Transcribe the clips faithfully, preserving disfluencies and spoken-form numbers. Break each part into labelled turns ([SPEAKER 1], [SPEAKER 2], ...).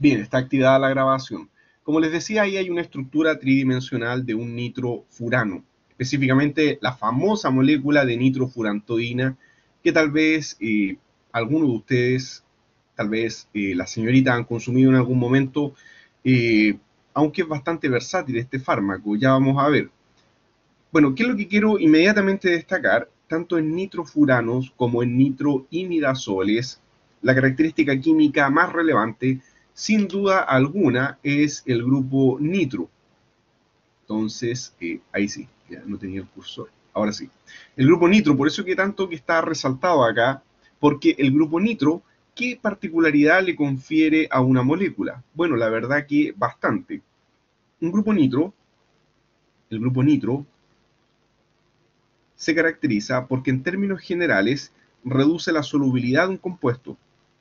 [SPEAKER 1] Bien, está activada la grabación. Como les decía, ahí hay una estructura tridimensional de un nitrofurano, específicamente la famosa molécula de nitrofurantoína, que tal vez eh, algunos de ustedes, tal vez eh, las señoritas han consumido en algún momento, eh, aunque es bastante versátil este fármaco, ya vamos a ver. Bueno, ¿qué es lo que quiero inmediatamente destacar? Tanto en nitrofuranos como en nitroimidazoles, la característica química más relevante, sin duda alguna, es el grupo nitro. Entonces, eh, ahí sí, ya no tenía el cursor. Ahora sí. El grupo nitro, por eso que tanto que está resaltado acá, porque el grupo nitro, ¿qué particularidad le confiere a una molécula? Bueno, la verdad que bastante. Un grupo nitro, el grupo nitro, se caracteriza porque en términos generales reduce la solubilidad de un compuesto.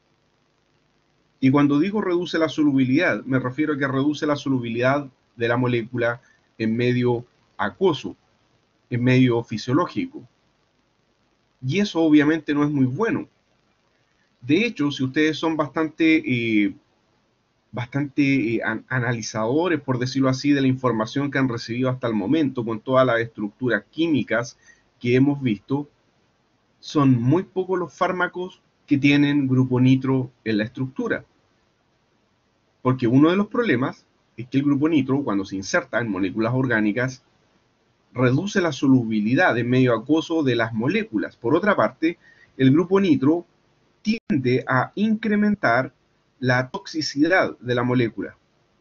[SPEAKER 1] Y cuando digo reduce la solubilidad, me refiero a que reduce la solubilidad de la molécula en medio acuoso, en medio fisiológico. Y eso obviamente no es muy bueno. De hecho, si ustedes son bastante, eh, bastante eh, an analizadores, por decirlo así, de la información que han recibido hasta el momento, con todas las estructuras químicas que hemos visto, son muy pocos los fármacos que tienen grupo nitro en la estructura. Porque uno de los problemas es que el grupo nitro, cuando se inserta en moléculas orgánicas, reduce la solubilidad en medio acuoso de las moléculas. Por otra parte, el grupo nitro tiende a incrementar la toxicidad de la molécula.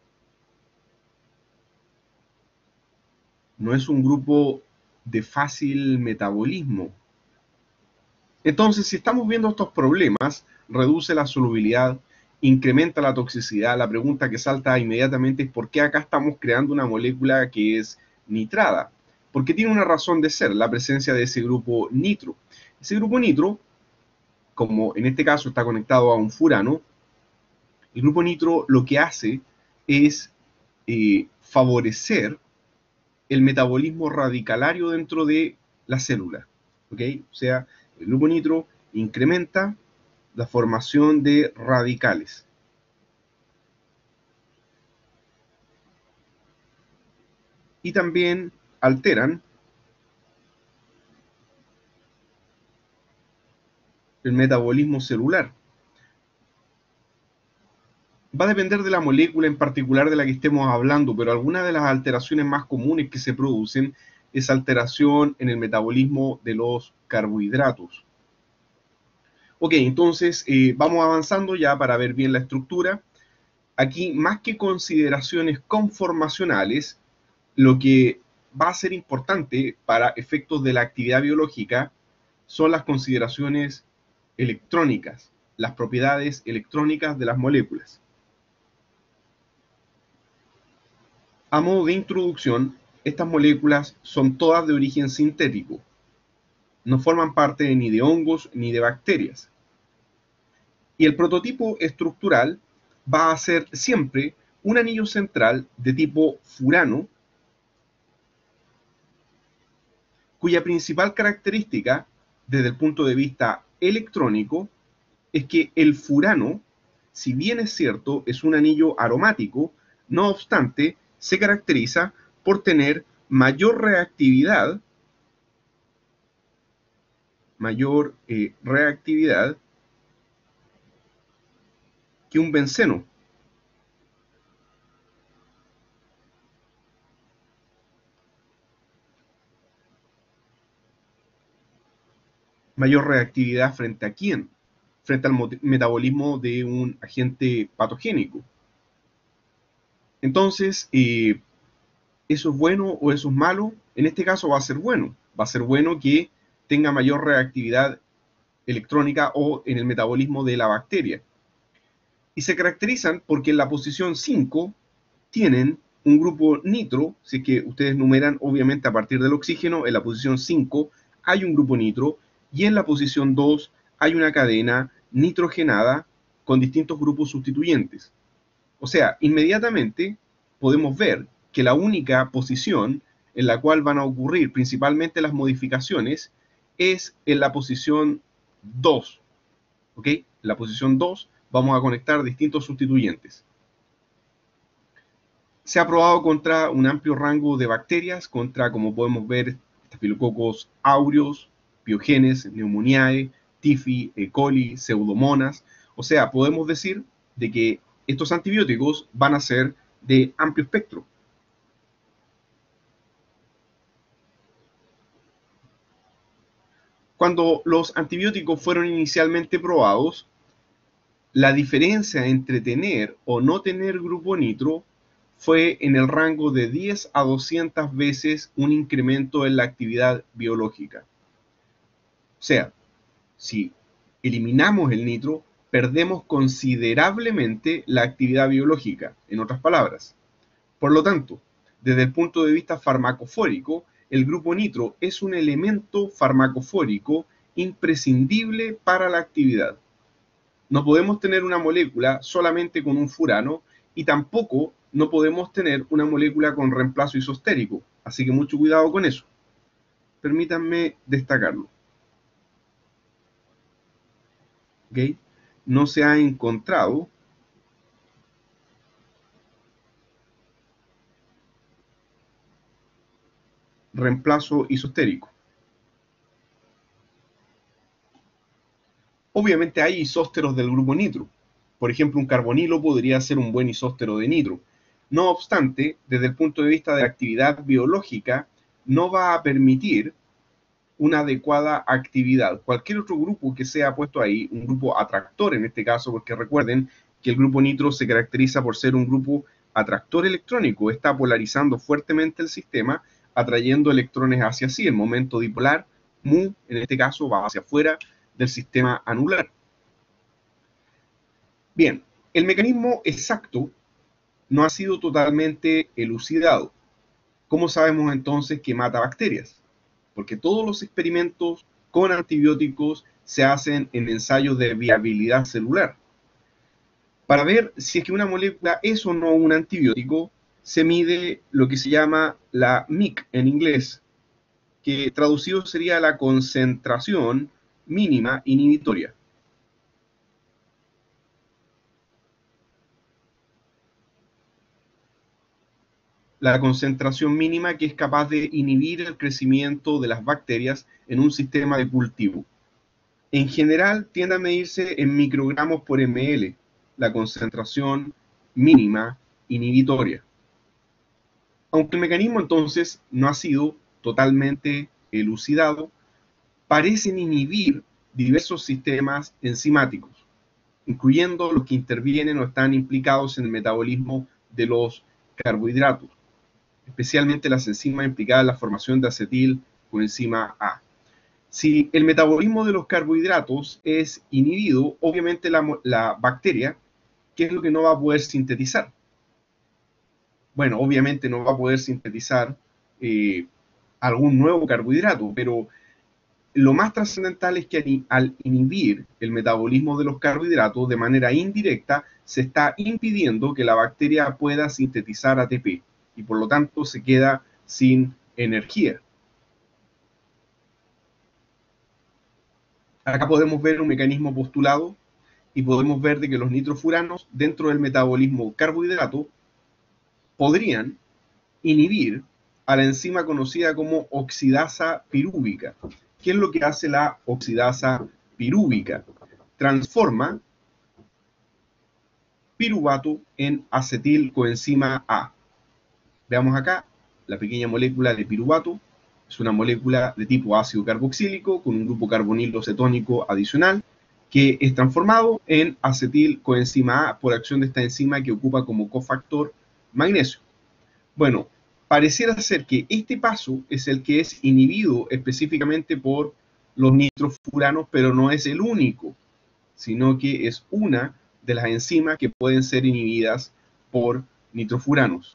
[SPEAKER 1] No es un grupo de fácil metabolismo. Entonces, si estamos viendo estos problemas, reduce la solubilidad, incrementa la toxicidad, la pregunta que salta inmediatamente es ¿por qué acá estamos creando una molécula que es nitrada? Porque tiene una razón de ser, la presencia de ese grupo nitro. Ese grupo nitro, como en este caso está conectado a un furano, el grupo nitro lo que hace es eh, favorecer el metabolismo radicalario dentro de la célula. ¿Okay? O sea, el grupo nitro incrementa la formación de radicales. Y también alteran el metabolismo celular. Va a depender de la molécula en particular de la que estemos hablando, pero algunas de las alteraciones más comunes que se producen es alteración en el metabolismo de los carbohidratos. Ok, entonces eh, vamos avanzando ya para ver bien la estructura. Aquí, más que consideraciones conformacionales, lo que va a ser importante para efectos de la actividad biológica son las consideraciones electrónicas, las propiedades electrónicas de las moléculas. A modo de introducción, estas moléculas son todas de origen sintético. No forman parte ni de hongos ni de bacterias. Y el prototipo estructural va a ser siempre un anillo central de tipo furano, cuya principal característica, desde el punto de vista electrónico, es que el furano, si bien es cierto, es un anillo aromático, no obstante, se caracteriza por tener mayor reactividad, mayor eh, reactividad que un benceno. Mayor reactividad frente a quién? Frente al metabolismo de un agente patogénico. Entonces, eh, ¿eso es bueno o eso es malo? En este caso va a ser bueno. Va a ser bueno que tenga mayor reactividad electrónica o en el metabolismo de la bacteria. Y se caracterizan porque en la posición cinco tienen un grupo nitro, si es que ustedes numeran obviamente a partir del oxígeno, en la posición cinco hay un grupo nitro y en la posición dos hay una cadena nitrogenada con distintos grupos sustituyentes. O sea, inmediatamente podemos ver que la única posición en la cual van a ocurrir principalmente las modificaciones es en la posición dos. ¿Ok? En la posición dos vamos a conectar distintos sustituyentes. Se ha probado contra un amplio rango de bacterias, contra, como podemos ver, Staphylococcus aureus, Piogenes, Pneumoniae, Tifi, E. coli, Pseudomonas. O sea, podemos decir de que estos antibióticos van a ser de amplio espectro. Cuando los antibióticos fueron inicialmente probados, la diferencia entre tener o no tener grupo nitro fue en el rango de diez a doscientas veces un incremento en la actividad biológica. O sea, si eliminamos el nitro, perdemos considerablemente la actividad biológica, en otras palabras. Por lo tanto, desde el punto de vista farmacofórico, el grupo nitro es un elemento farmacofórico imprescindible para la actividad. No podemos tener una molécula solamente con un furano y tampoco no podemos tener una molécula con reemplazo isostérico. Así que mucho cuidado con eso. Permítanme destacarlo. ¿Okay? No se ha encontrado reemplazo isostérico. Obviamente hay isósteros del grupo nitro. Por ejemplo, un carbonilo podría ser un buen isóstero de nitro. No obstante, desde el punto de vista de la actividad biológica, no va a permitir una adecuada actividad. Cualquier otro grupo que sea puesto ahí, un grupo atractor en este caso, porque recuerden que el grupo nitro se caracteriza por ser un grupo atractor electrónico, está polarizando fuertemente el sistema, atrayendo electrones hacia sí. El momento dipolar, mu, en este caso, va hacia afuera del sistema anular. Bien, el mecanismo exacto no ha sido totalmente elucidado. ¿Cómo sabemos entonces que mata bacterias? Porque todos los experimentos con antibióticos se hacen en ensayos de viabilidad celular. Para ver si es que una molécula es o no un antibiótico, se mide lo que se llama la M I C en inglés, que traducido sería la concentración mínima inhibitoria. La concentración mínima que es capaz de inhibir el crecimiento de las bacterias en un sistema de cultivo. En general tiende a medirse en microgramos por ml, la concentración mínima inhibitoria. Aunque el mecanismo entonces no ha sido totalmente elucidado, parecen inhibir diversos sistemas enzimáticos, incluyendo los que intervienen o están implicados en el metabolismo de los carbohidratos, especialmente las enzimas implicadas en la formación de acetil coenzima A. Si el metabolismo de los carbohidratos es inhibido, obviamente la, la bacteria, ¿qué es lo que no va a poder sintetizar? Bueno, obviamente no va a poder sintetizar eh, algún nuevo carbohidrato, pero lo más trascendental es que al inhibir el metabolismo de los carbohidratos de manera indirecta, se está impidiendo que la bacteria pueda sintetizar A T P y por lo tanto se queda sin energía. Acá podemos ver un mecanismo postulado y podemos ver de que los nitrofuranos dentro del metabolismo carbohidrato podrían inhibir a la enzima conocida como oxidasa pirúvica. ¿Qué es lo que hace la oxidasa pirúvica? Transforma piruvato en acetilcoenzima A. Veamos acá la pequeña molécula de piruvato. Es una molécula de tipo ácido carboxílico con un grupo carbonilo cetónico adicional que es transformado en acetilcoenzima A por acción de esta enzima que ocupa como cofactor magnesio. Bueno, pareciera ser que este paso es el que es inhibido específicamente por los nitrofuranos, pero no es el único, sino que es una de las enzimas que pueden ser inhibidas por nitrofuranos.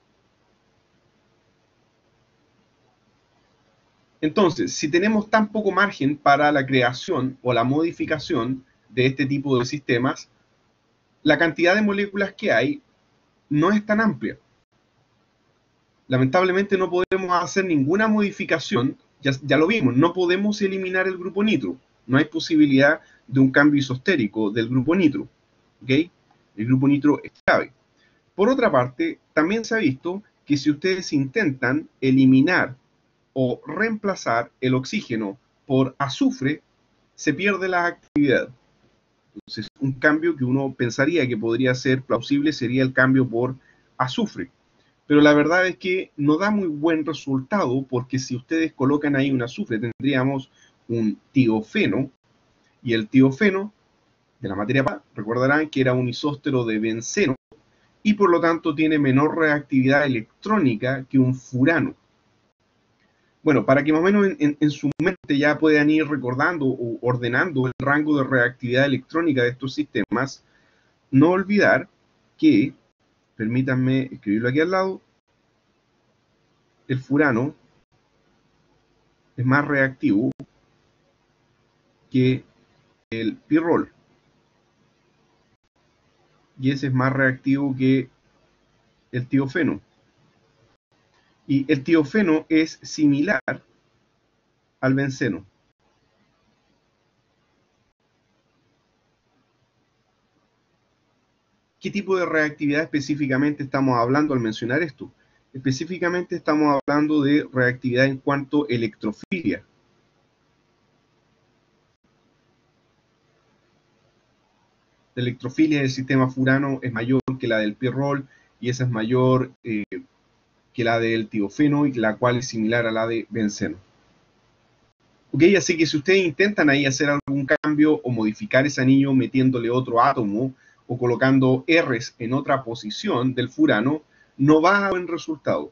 [SPEAKER 1] Entonces, si tenemos tan poco margen para la creación o la modificación de este tipo de sistemas, la cantidad de moléculas que hay no es tan amplia. Lamentablemente no podemos hacer ninguna modificación, ya, ya lo vimos, no podemos eliminar el grupo nitro, no hay posibilidad de un cambio isostérico del grupo nitro, ¿ok? El grupo nitro es clave. Por otra parte, también se ha visto que si ustedes intentan eliminar o reemplazar el oxígeno por azufre, se pierde la actividad. Entonces, un cambio que uno pensaría que podría ser plausible sería el cambio por azufre. Pero la verdad es que no da muy buen resultado, porque si ustedes colocan ahí un azufre, tendríamos un tiofeno, y el tiofeno de la materia pura, recordarán que era un isóstero de benceno, y por lo tanto tiene menor reactividad electrónica que un furano. Bueno, para que más o menos en, en, en su mente ya puedan ir recordando o ordenando el rango de reactividad electrónica de estos sistemas, no olvidar que, permítanme escribirlo aquí al lado, el furano es más reactivo que el pirrol. Y ese es más reactivo que el tiofeno. Y el tiofeno es similar al benceno. ¿Qué tipo de reactividad específicamente estamos hablando al mencionar esto? Específicamente estamos hablando de reactividad en cuanto a electrofilia. La electrofilia del sistema furano es mayor que la del pirrol, y esa es mayor eh, que la del tiofeno, y la cual es similar a la de benceno. Ok, así que si ustedes intentan ahí hacer algún cambio o modificar ese anillo metiéndole otro átomo o colocando R's en otra posición del furano, no va a dar buen resultado.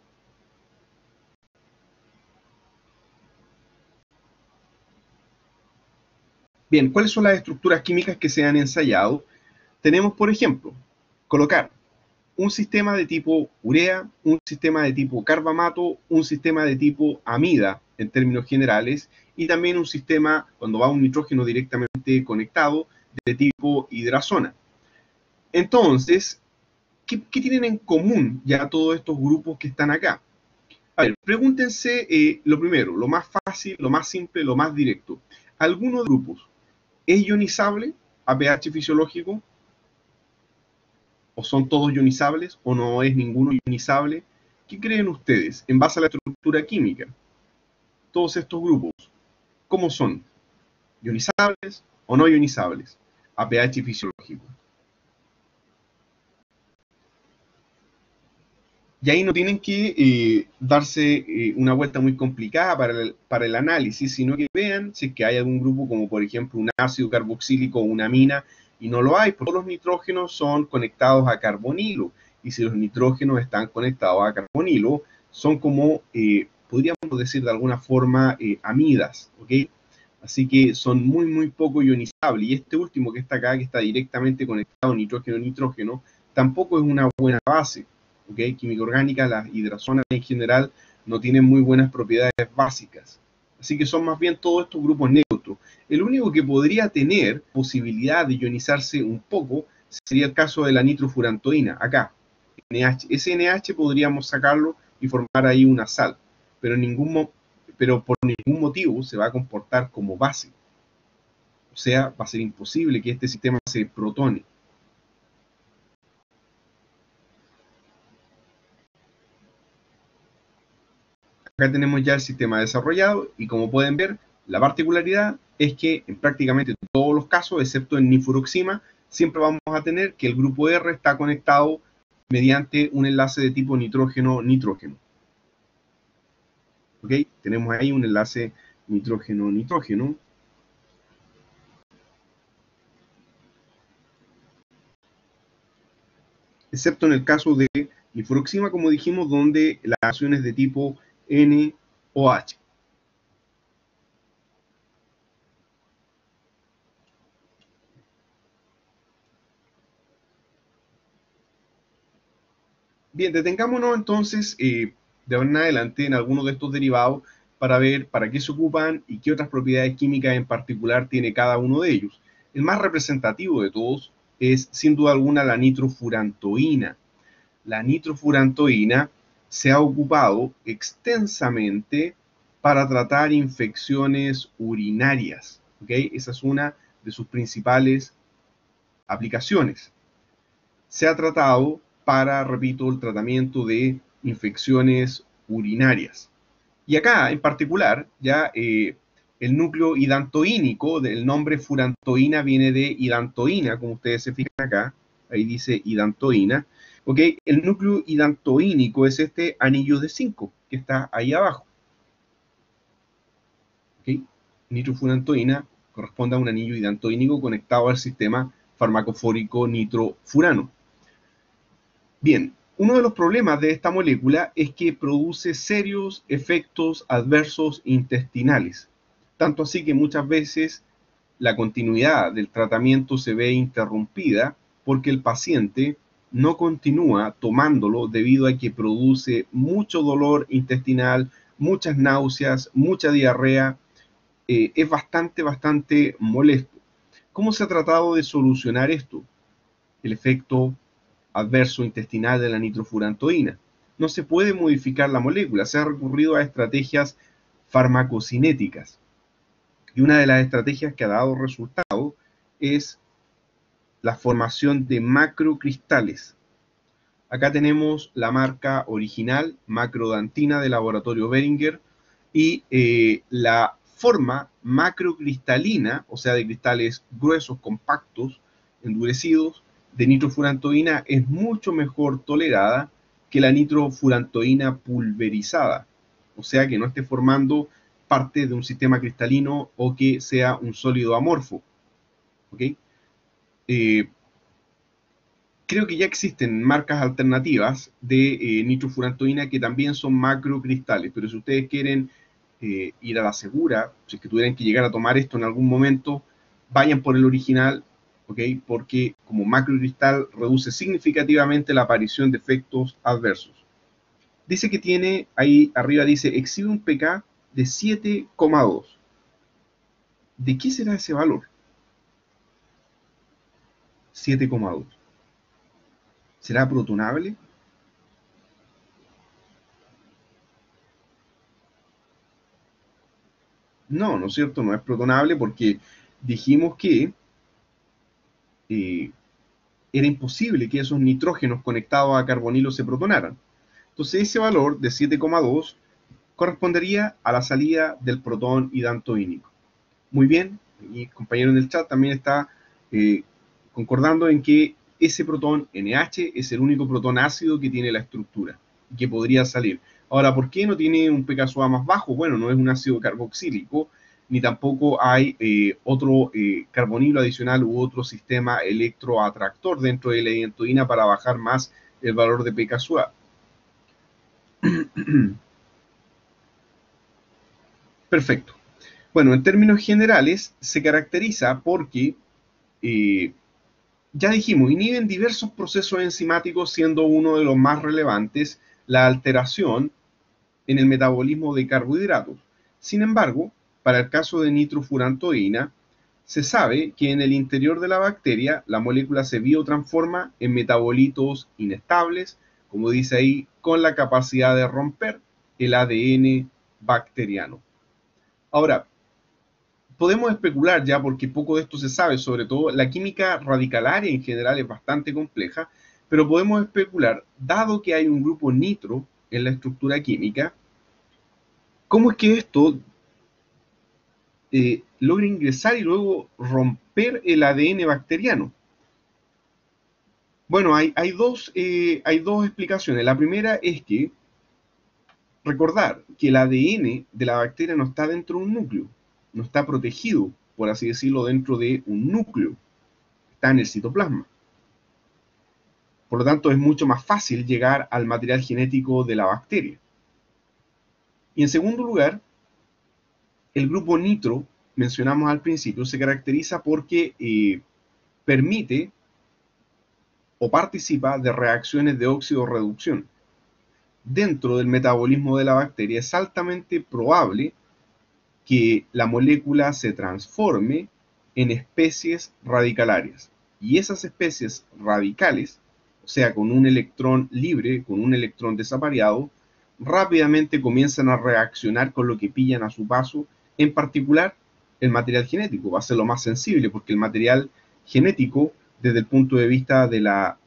[SPEAKER 1] Bien, ¿cuáles son las estructuras químicas que se han ensayado? Tenemos, por ejemplo, colocar un sistema de tipo urea, un sistema de tipo carbamato, un sistema de tipo amida, en términos generales, y también un sistema, cuando va un nitrógeno directamente conectado, de tipo hidrazona. Entonces, ¿qué, qué tienen en común ya todos estos grupos que están acá? A ver, pregúntense eh, lo primero, lo más fácil, lo más simple, lo más directo. ¿Alguno de los grupos es ionizable a pH fisiológico? ¿O son todos ionizables? ¿O no es ninguno ionizable? ¿Qué creen ustedes en base a la estructura química? Todos estos grupos, ¿cómo son? ¿Ionizables o no ionizables a pH fisiológico? Y ahí no tienen que eh, darse eh, una vuelta muy complicada para el, para el análisis, sino que vean si es que hay algún grupo como por ejemplo un ácido carboxílico o una amina, y no lo hay, porque todos los nitrógenos son conectados a carbonilo, y si los nitrógenos están conectados a carbonilo, son como, eh, podríamos decir de alguna forma, eh, amidas, ¿ok? Así que son muy, muy poco ionizables, y este último que está acá, que está directamente conectado nitrógeno-nitrógeno, tampoco es una buena base. ¿Okay? Química orgánica, las hidrazonas en general no tienen muy buenas propiedades básicas. Así que son más bien todos estos grupos neutros. El único que podría tener posibilidad de ionizarse un poco sería el caso de la nitrofurantoína, acá, N H. Ese N H podríamos sacarlo y formar ahí una sal, pero, ningún, pero por ningún motivo se va a comportar como base. O sea, va a ser imposible que este sistema se protone. Acá tenemos ya el sistema desarrollado, y como pueden ver, la particularidad es que en prácticamente todos los casos, excepto en nifuroxima, siempre vamos a tener que el grupo R está conectado mediante un enlace de tipo nitrógeno-nitrógeno. ¿Ok? Tenemos ahí un enlace nitrógeno-nitrógeno. Excepto en el caso de nifuroxima, como dijimos, donde la acción es de tipo N O H. Bien, detengámonos entonces eh, de ahora en adelante en algunos de estos derivados para ver para qué se ocupan y qué otras propiedades químicas en particular tiene cada uno de ellos. El más representativo de todos es sin duda alguna la nitrofurantoína. La nitrofurantoína se ha ocupado extensamente para tratar infecciones urinarias. ¿Okay? Esa es una de sus principales aplicaciones. Se ha tratado para, repito, el tratamiento de infecciones urinarias. Y acá, en particular, ya eh, el núcleo hidantoínico, del nombre furantoína viene de hidantoína, como ustedes se fijan acá, ahí dice hidantoína. ¿Ok? El núcleo hidantoínico es este anillo de zinco que está ahí abajo. ¿Ok? Nitrofurantoína corresponde a un anillo hidantoínico conectado al sistema farmacofórico nitrofurano. Bien, uno de los problemas de esta molécula es que produce serios efectos adversos intestinales, tanto así que muchas veces la continuidad del tratamiento se ve interrumpida porque el paciente no continúa tomándolo debido a que produce mucho dolor intestinal, muchas náuseas, mucha diarrea. Eh, es bastante, bastante molesto. ¿Cómo se ha tratado de solucionar esto? El efecto adverso intestinal de la nitrofurantoína. No se puede modificar la molécula, se ha recurrido a estrategias farmacocinéticas. Y una de las estrategias que ha dado resultado es la formación de macrocristales. Acá tenemos la marca original, macrodantina de laboratorio Behringer, y eh, la forma macrocristalina, o sea, de cristales gruesos, compactos, endurecidos, de nitrofurantoína es mucho mejor tolerada que la nitrofurantoína pulverizada, o sea, que no esté formando parte de un sistema cristalino o que sea un sólido amorfo. ¿Ok? Eh, creo que ya existen marcas alternativas de eh, nitrofurantoína que también son macrocristales, pero si ustedes quieren eh, ir a la segura, si es que tuvieran que llegar a tomar esto en algún momento, vayan por el original, ¿ok? Porque como macrocristal reduce significativamente la aparición de efectos adversos. Dice que tiene, ahí arriba dice, exhibe un P K de siete coma dos. ¿De qué será ese valor? siete coma dos. ¿Será protonable? No, ¿no es cierto? No es protonable porque dijimos que eh, era imposible que esos nitrógenos conectados a carbonilo se protonaran. Entonces ese valor de siete coma dos correspondería a la salida del protón hidantoínico. Muy bien, mi compañero en el chat también está eh, concordando en que ese protón N H es el único protón ácido que tiene la estructura y que podría salir. Ahora, ¿por qué no tiene un pKa más bajo? Bueno, no es un ácido carboxílico, ni tampoco hay eh, otro eh, carbonilo adicional u otro sistema electroatractor dentro de la hidantoína para bajar más el valor de pKa. Perfecto. Bueno, en términos generales, se caracteriza porque, eh, ya dijimos, inhiben diversos procesos enzimáticos, siendo uno de los más relevantes la alteración en el metabolismo de carbohidratos. Sin embargo, para el caso de nitrofurantoína, se sabe que en el interior de la bacteria la molécula se biotransforma en metabolitos inestables, como dice ahí, con la capacidad de romper el A D N bacteriano. Ahora, podemos especular ya, porque poco de esto se sabe, sobre todo la química radicalaria en general es bastante compleja, pero podemos especular, dado que hay un grupo nitro en la estructura química, ¿cómo es que esto eh, logra ingresar y luego romper el A D N bacteriano? Bueno, hay, hay, dos, eh, hay dos explicaciones. La primera es que recordar que el A D N de la bacteria no está dentro de un núcleo, no está protegido, por así decirlo, dentro de un núcleo, está en el citoplasma. Por lo tanto, es mucho más fácil llegar al material genético de la bacteria. Y en segundo lugar, el grupo nitro, mencionamos al principio, se caracteriza porque eh, permite o participa de reacciones de óxido-reducción. Dentro del metabolismo de la bacteria es altamente probable que la molécula se transforme en especies radicalarias. Y esas especies radicales, o sea, con un electrón libre, con un electrón desapareado, rápidamente comienzan a reaccionar con lo que pillan a su paso, en particular el material genético. Va a ser lo más sensible porque el material genético, desde el punto de vista de la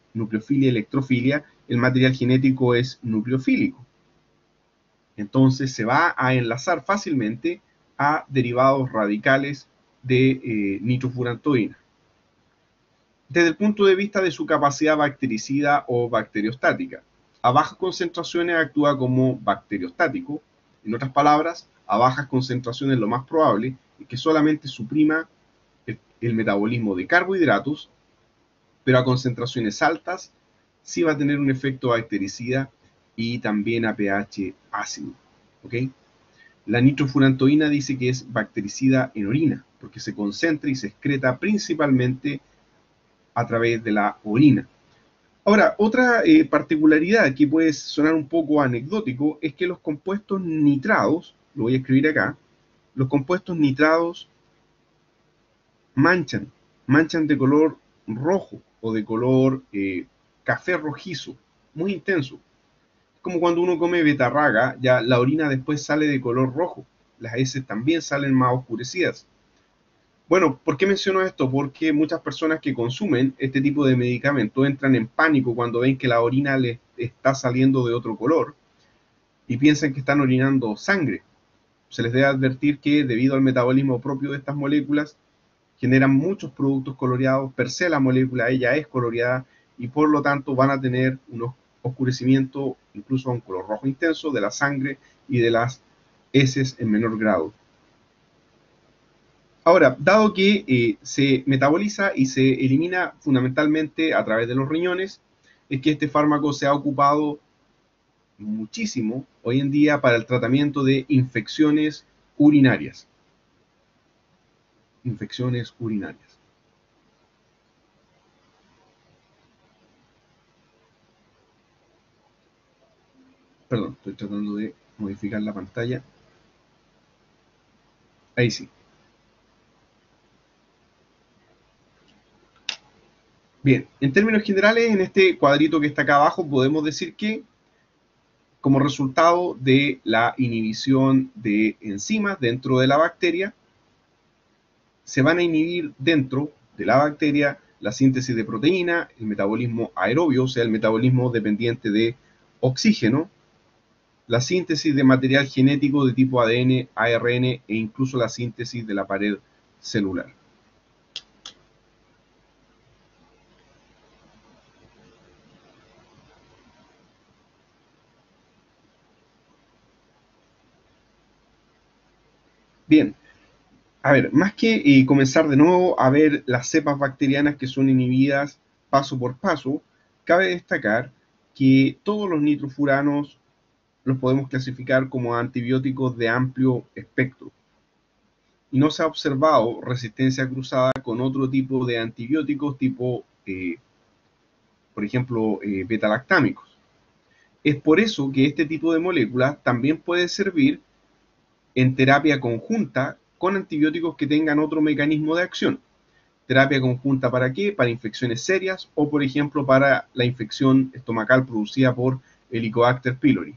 [SPEAKER 1] nucleofilia, electrofilia, el material genético es nucleofílico. Entonces se va a enlazar fácilmente a derivados radicales de eh, nitrofurantoína. Desde el punto de vista de su capacidad bactericida o bacteriostática, a bajas concentraciones actúa como bacteriostático. En otras palabras, a bajas concentraciones lo más probable es que solamente suprima el, el metabolismo de carbohidratos, pero a concentraciones altas sí va a tener un efecto bactericida y también a pH ácido. ¿Okay? La nitrofurantoína dice que es bactericida en orina, porque se concentra y se excreta principalmente a través de la orina. Ahora, otra eh, particularidad que puede sonar un poco anecdótico es que los compuestos nitrados, lo voy a escribir acá, los compuestos nitrados manchan, manchan de color rojo o de color eh, café rojizo, muy intenso. Como cuando uno come betarraga, ya la orina después sale de color rojo, las heces también salen más oscurecidas. Bueno, ¿por qué menciono esto? Porque muchas personas que consumen este tipo de medicamento entran en pánico cuando ven que la orina les está saliendo de otro color y piensan que están orinando sangre. Se les debe advertir que debido al metabolismo propio de estas moléculas generan muchos productos coloreados, per se la molécula ella es coloreada y por lo tanto van a tener un oscurecimiento, incluso a un color rojo intenso, de la sangre y de las heces en menor grado. Ahora, dado que eh, se metaboliza y se elimina fundamentalmente a través de los riñones, es que este fármaco se ha ocupado muchísimo hoy en día para el tratamiento de infecciones urinarias. Infecciones urinarias. Perdón, estoy tratando de modificar la pantalla. Ahí sí. Bien, en términos generales, en este cuadrito que está acá abajo, podemos decir que como resultado de la inhibición de enzimas dentro de la bacteria, se van a inhibir dentro de la bacteria la síntesis de proteína, el metabolismo aerobio, o sea, el metabolismo dependiente de oxígeno, la síntesis de material genético de tipo A D N, A R N e incluso la síntesis de la pared celular. Bien, a ver, más que eh, comenzar de nuevo a ver las cepas bacterianas que son inhibidas paso por paso, cabe destacar que todos los nitrofuranos los podemos clasificar como antibióticos de amplio espectro. Y no se ha observado resistencia cruzada con otro tipo de antibióticos tipo, eh, por ejemplo, eh, betalactámicos. Es por eso que este tipo de moléculas también puede servir en terapia conjunta con antibióticos que tengan otro mecanismo de acción. ¿Terapia conjunta para qué? Para infecciones serias o, por ejemplo, para la infección estomacal producida por Helicobacter pylori.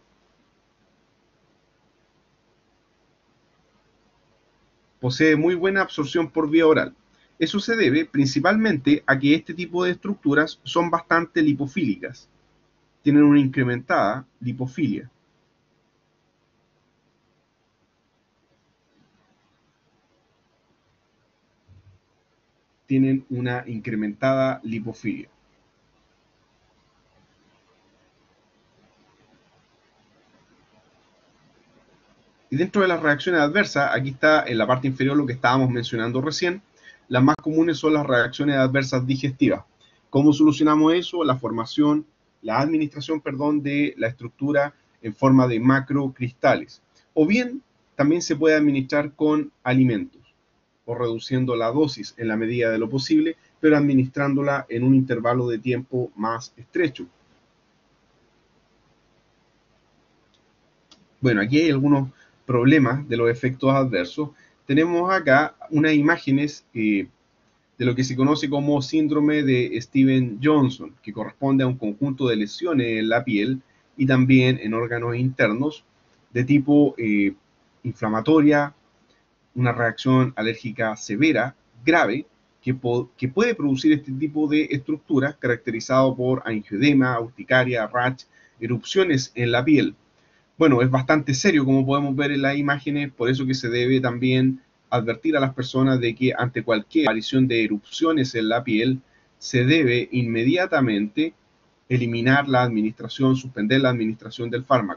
[SPEAKER 1] Posee muy buena absorción por vía oral. Eso se debe principalmente a que este tipo de estructuras son bastante lipofílicas. Tienen una incrementada lipofilia. Tienen una incrementada lipofilia. Y dentro de las reacciones adversas, aquí está en la parte inferior lo que estábamos mencionando recién, las más comunes son las reacciones adversas digestivas. ¿Cómo solucionamos eso? La formación, la administración, perdón, de la estructura en forma de macrocristales. O bien, también se puede administrar con alimentos, o reduciendo la dosis en la medida de lo posible, pero administrándola en un intervalo de tiempo más estrecho. Bueno, aquí hay algunos problemas de los efectos adversos. Tenemos acá unas imágenes eh, de lo que se conoce como síndrome de Steven-Johnson, que corresponde a un conjunto de lesiones en la piel y también en órganos internos de tipo eh, inflamatoria, una reacción alérgica severa, grave, que, po que puede producir este tipo de estructuras caracterizado por angioedema, urticaria, rash, erupciones en la piel. Bueno, es bastante serio como podemos ver en las imágenes, por eso que se debe también advertir a las personas de que ante cualquier aparición de erupciones en la piel se debe inmediatamente eliminar la administración, suspender la administración del fármaco.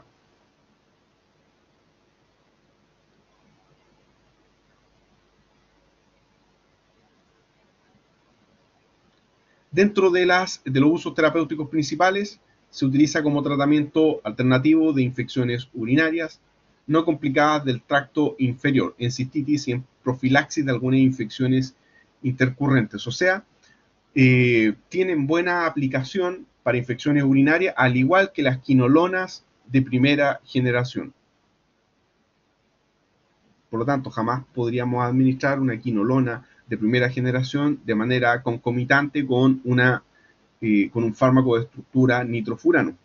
[SPEAKER 1] Dentro de, las, de los usos terapéuticos principales, se utiliza como tratamiento alternativo de infecciones urinarias no complicadas del tracto inferior, en cistitis y en profilaxis de algunas infecciones intercurrentes. O sea, eh, tienen buena aplicación para infecciones urinarias, al igual que las quinolonas de primera generación. Por lo tanto, jamás podríamos administrar una quinolona de primera generación de manera concomitante con, una, eh, con un fármaco de estructura nitrofurano.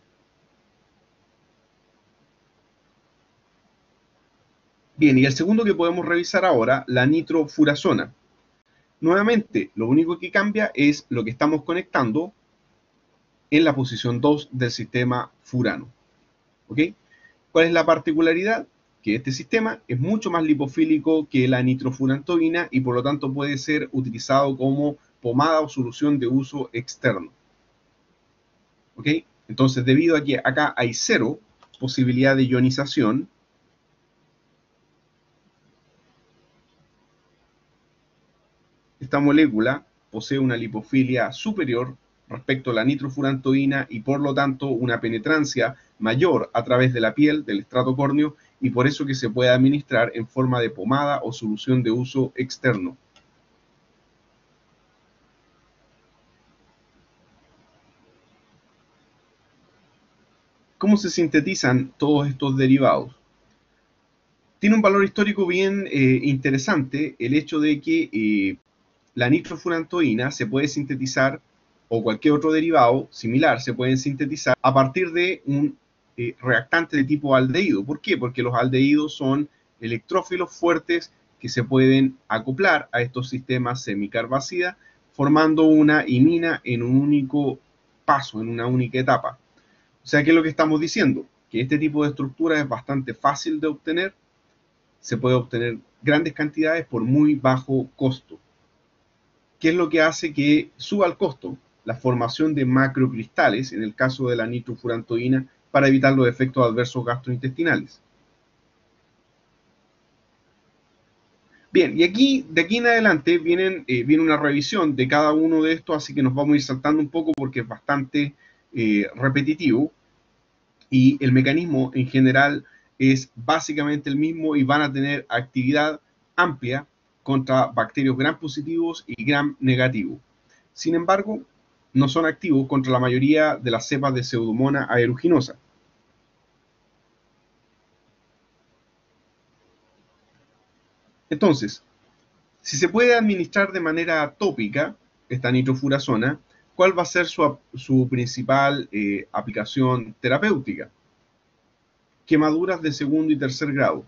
[SPEAKER 1] Bien, y el segundo que podemos revisar ahora, la nitrofurazona. Nuevamente, lo único que cambia es lo que estamos conectando en la posición dos del sistema furano. ¿Ok? ¿Cuál es la particularidad? Que este sistema es mucho más lipofílico que la nitrofurantoína y por lo tanto puede ser utilizado como pomada o solución de uso externo. ¿Ok? Entonces, debido a que acá hay cero posibilidad de ionización, esta molécula posee una lipofilia superior respecto a la nitrofurantoína y por lo tanto una penetrancia mayor a través de la piel, del estrato córneo, y por eso que se puede administrar en forma de pomada o solución de uso externo. ¿Cómo se sintetizan todos estos derivados? Tiene un valor histórico bien eh, interesante el hecho de que eh, la nitrofurantoína se puede sintetizar, o cualquier otro derivado similar se pueden sintetizar a partir de un eh, reactante de tipo aldehído. ¿Por qué? Porque los aldehídos son electrófilos fuertes que se pueden acoplar a estos sistemas semicarbácida formando una imina en un único paso, en una única etapa. O sea, ¿qué es lo que estamos diciendo? Que este tipo de estructura es bastante fácil de obtener, se puede obtener grandes cantidades por muy bajo costo. ¿Qué es lo que hace que suba el costo? La formación de macrocristales, en el caso de la nitrofurantoína, para evitar los efectos adversos gastrointestinales. Bien, y aquí, de aquí en adelante, vienen, eh, viene una revisión de cada uno de estos, así que nos vamos a ir saltando un poco porque es bastante eh, repetitivo y el mecanismo en general es básicamente el mismo y van a tener actividad amplia contra bacterios gram positivos y gram negativos. Sin embargo, no son activos contra la mayoría de las cepas de Pseudomonas aeruginosa. Entonces, si se puede administrar de manera tópica esta nitrofurazona, ¿cuál va a ser su, su principal eh, aplicación terapéutica? Quemaduras de segundo y tercer grado.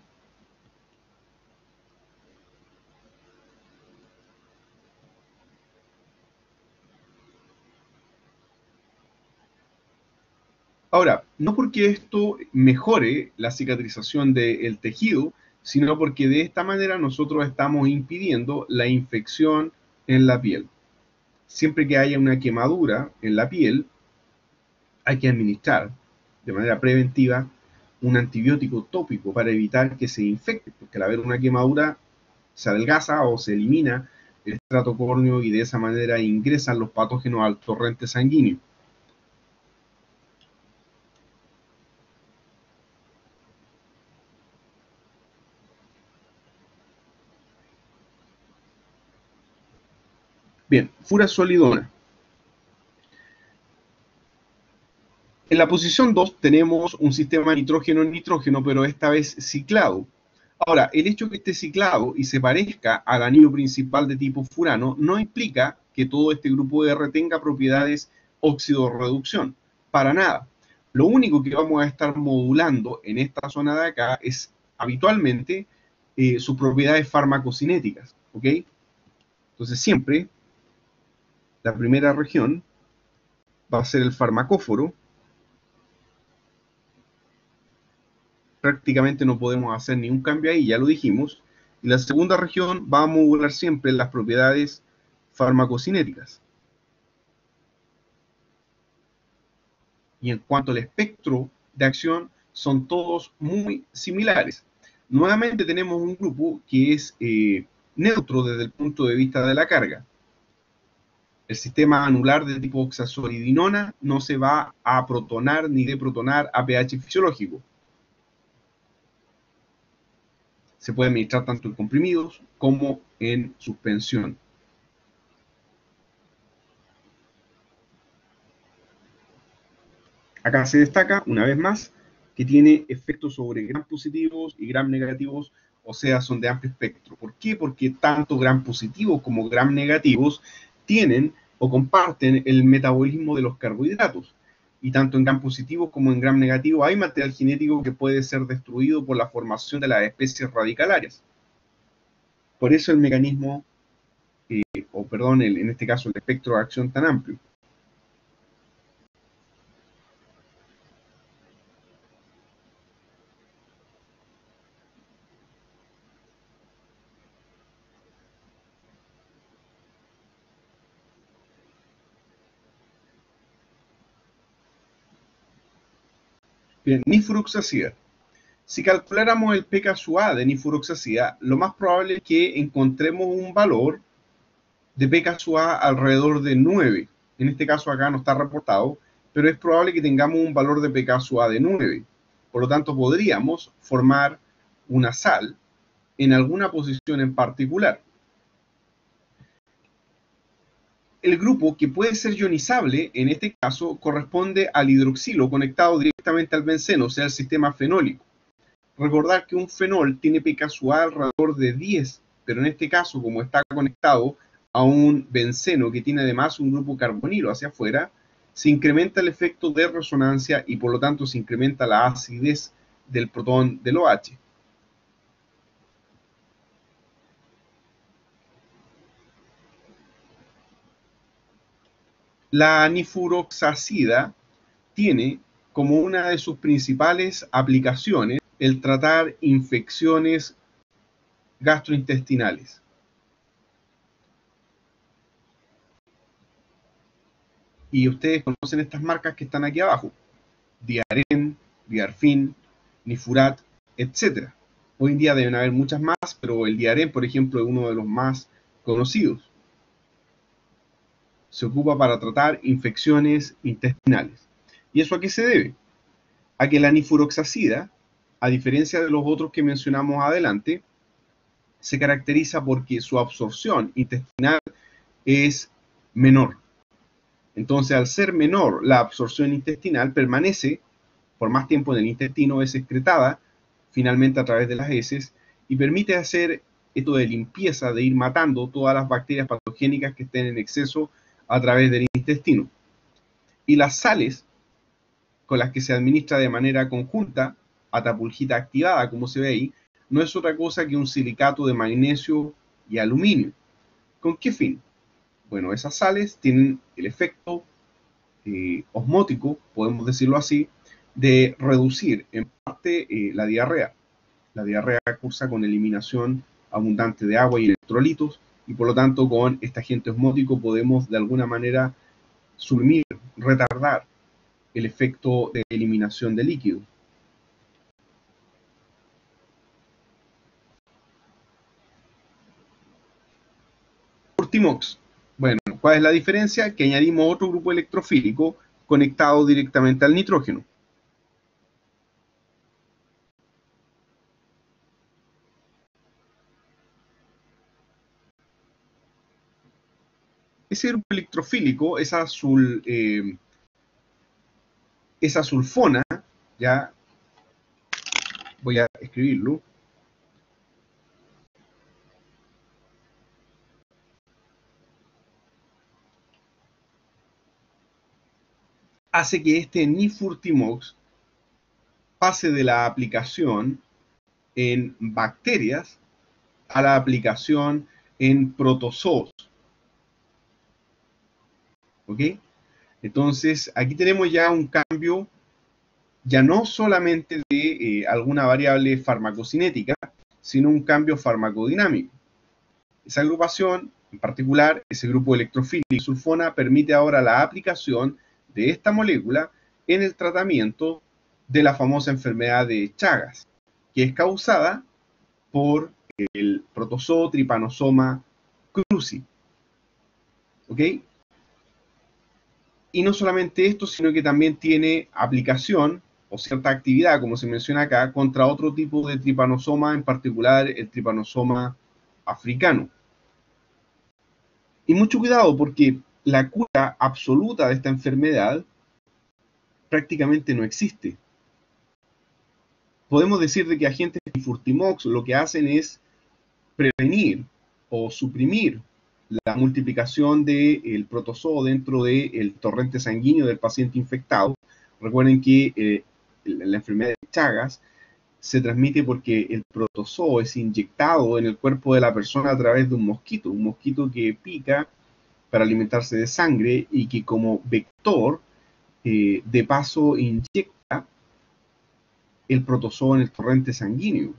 [SPEAKER 1] Ahora, no porque esto mejore la cicatrización del tejido, sino porque de esta manera nosotros estamos impidiendo la infección en la piel. Siempre que haya una quemadura en la piel, hay que administrar de manera preventiva un antibiótico tópico para evitar que se infecte, porque al haber una quemadura se adelgaza o se elimina el estrato córneo y de esa manera ingresan los patógenos al torrente sanguíneo. Bien, furazolidona. En la posición dos tenemos un sistema nitrógeno-nitrógeno, pero esta vez ciclado. Ahora, el hecho que esté ciclado y se parezca al anillo principal de tipo furano no implica que todo este grupo de R tenga propiedades óxido-reducción. Para nada. Lo único que vamos a estar modulando en esta zona de acá es habitualmente eh, sus propiedades farmacocinéticas. ¿Ok? Entonces siempre la primera región va a ser el farmacóforo. Prácticamente no podemos hacer ningún cambio ahí, ya lo dijimos. Y la segunda región va a modular siempre las propiedades farmacocinéticas. Y en cuanto al espectro de acción, son todos muy similares. Nuevamente tenemos un grupo que es eh, neutro desde el punto de vista de la carga. El sistema anular de tipo oxazoridinona no se va a protonar ni deprotonar a pH fisiológico. Se puede administrar tanto en comprimidos como en suspensión. Acá se destaca, una vez más, que tiene efectos sobre gram positivos y gram negativos, o sea, son de amplio espectro. ¿Por qué? Porque tanto gram positivos como gram negativos tienen o comparten el metabolismo de los carbohidratos. Y tanto en gram positivo como en gram negativo hay material genético que puede ser destruido por la formación de las especies radicalarias. Por eso el mecanismo, eh, o perdón, el, en este caso el espectro de acción tan amplio. Bien, nifuroxacida. Si calculáramos el P K S U A de nifuroxacida, lo más probable es que encontremos un valor de P K S U A alrededor de nueve. En este caso acá no está reportado, pero es probable que tengamos un valor de P K S U A de nueve. Por lo tanto, podríamos formar una sal en alguna posición en particular. El grupo que puede ser ionizable, en este caso, corresponde al hidroxilo conectado directamente al benceno, o sea, el sistema fenólico. Recordar que un fenol tiene P K S U A alrededor de diez, pero en este caso, como está conectado a un benceno que tiene además un grupo carbonilo hacia afuera, se incrementa el efecto de resonancia y por lo tanto se incrementa la acidez del protón del OH. La nifuroxacida tiene como una de sus principales aplicaciones el tratar infecciones gastrointestinales. Y ustedes conocen estas marcas que están aquí abajo: Diaren, Diarfin, Nifurat, etcétera. Hoy en día deben haber muchas más, pero el Diaren, por ejemplo, es uno de los más conocidos. Se ocupa para tratar infecciones intestinales. ¿Y eso a qué se debe? A que la nifuroxacida, a diferencia de los otros que mencionamos adelante, se caracteriza porque su absorción intestinal es menor. Entonces, al ser menor la absorción intestinal, permanece por más tiempo en el intestino, es excretada finalmente a través de las heces y permite hacer esto de limpieza, de ir matando todas las bacterias patogénicas que estén en exceso a través del intestino. Y las sales con las que se administra de manera conjunta, atapulgita activada, como se ve ahí, no es otra cosa que un silicato de magnesio y aluminio. ¿Con qué fin? Bueno, esas sales tienen el efecto eh, osmótico, podemos decirlo así, de reducir en parte eh, la diarrea. La diarrea cursa con eliminación abundante de agua y electrolitos, y por lo tanto con este agente osmótico podemos de alguna manera suprimir, retardar el efecto de eliminación de líquido. Urtimox. Bueno, ¿cuál es la diferencia? Que añadimos otro grupo electrofílico conectado directamente al nitrógeno. Ese grupo electrofílico, esa, azul, eh, esa sulfona, ya voy a escribirlo, hace que este nifurtimox pase de la aplicación en bacterias a la aplicación en protozoos. ¿Ok? Entonces, aquí tenemos ya un cambio, ya no solamente de eh, alguna variable farmacocinética, sino un cambio farmacodinámico. Esa agrupación, en particular, ese grupo electrofílico y sulfona, permite ahora la aplicación de esta molécula en el tratamiento de la famosa enfermedad de Chagas, que es causada por el protozoo Trypanosoma cruzi. ¿Ok? Y no solamente esto, sino que también tiene aplicación o cierta actividad, como se menciona acá, contra otro tipo de tripanosoma, en particular el tripanosoma africano. Y mucho cuidado porque la cura absoluta de esta enfermedad prácticamente no existe. Podemos decir de que agentes de Furtimox lo que hacen es prevenir o suprimir la multiplicación del protozoo dentro del torrente sanguíneo del paciente infectado. Recuerden que eh, la enfermedad de Chagas se transmite porque el protozoo es inyectado en el cuerpo de la persona a través de un mosquito, un mosquito que pica para alimentarse de sangre y que como vector eh, de paso inyecta el protozoo en el torrente sanguíneo.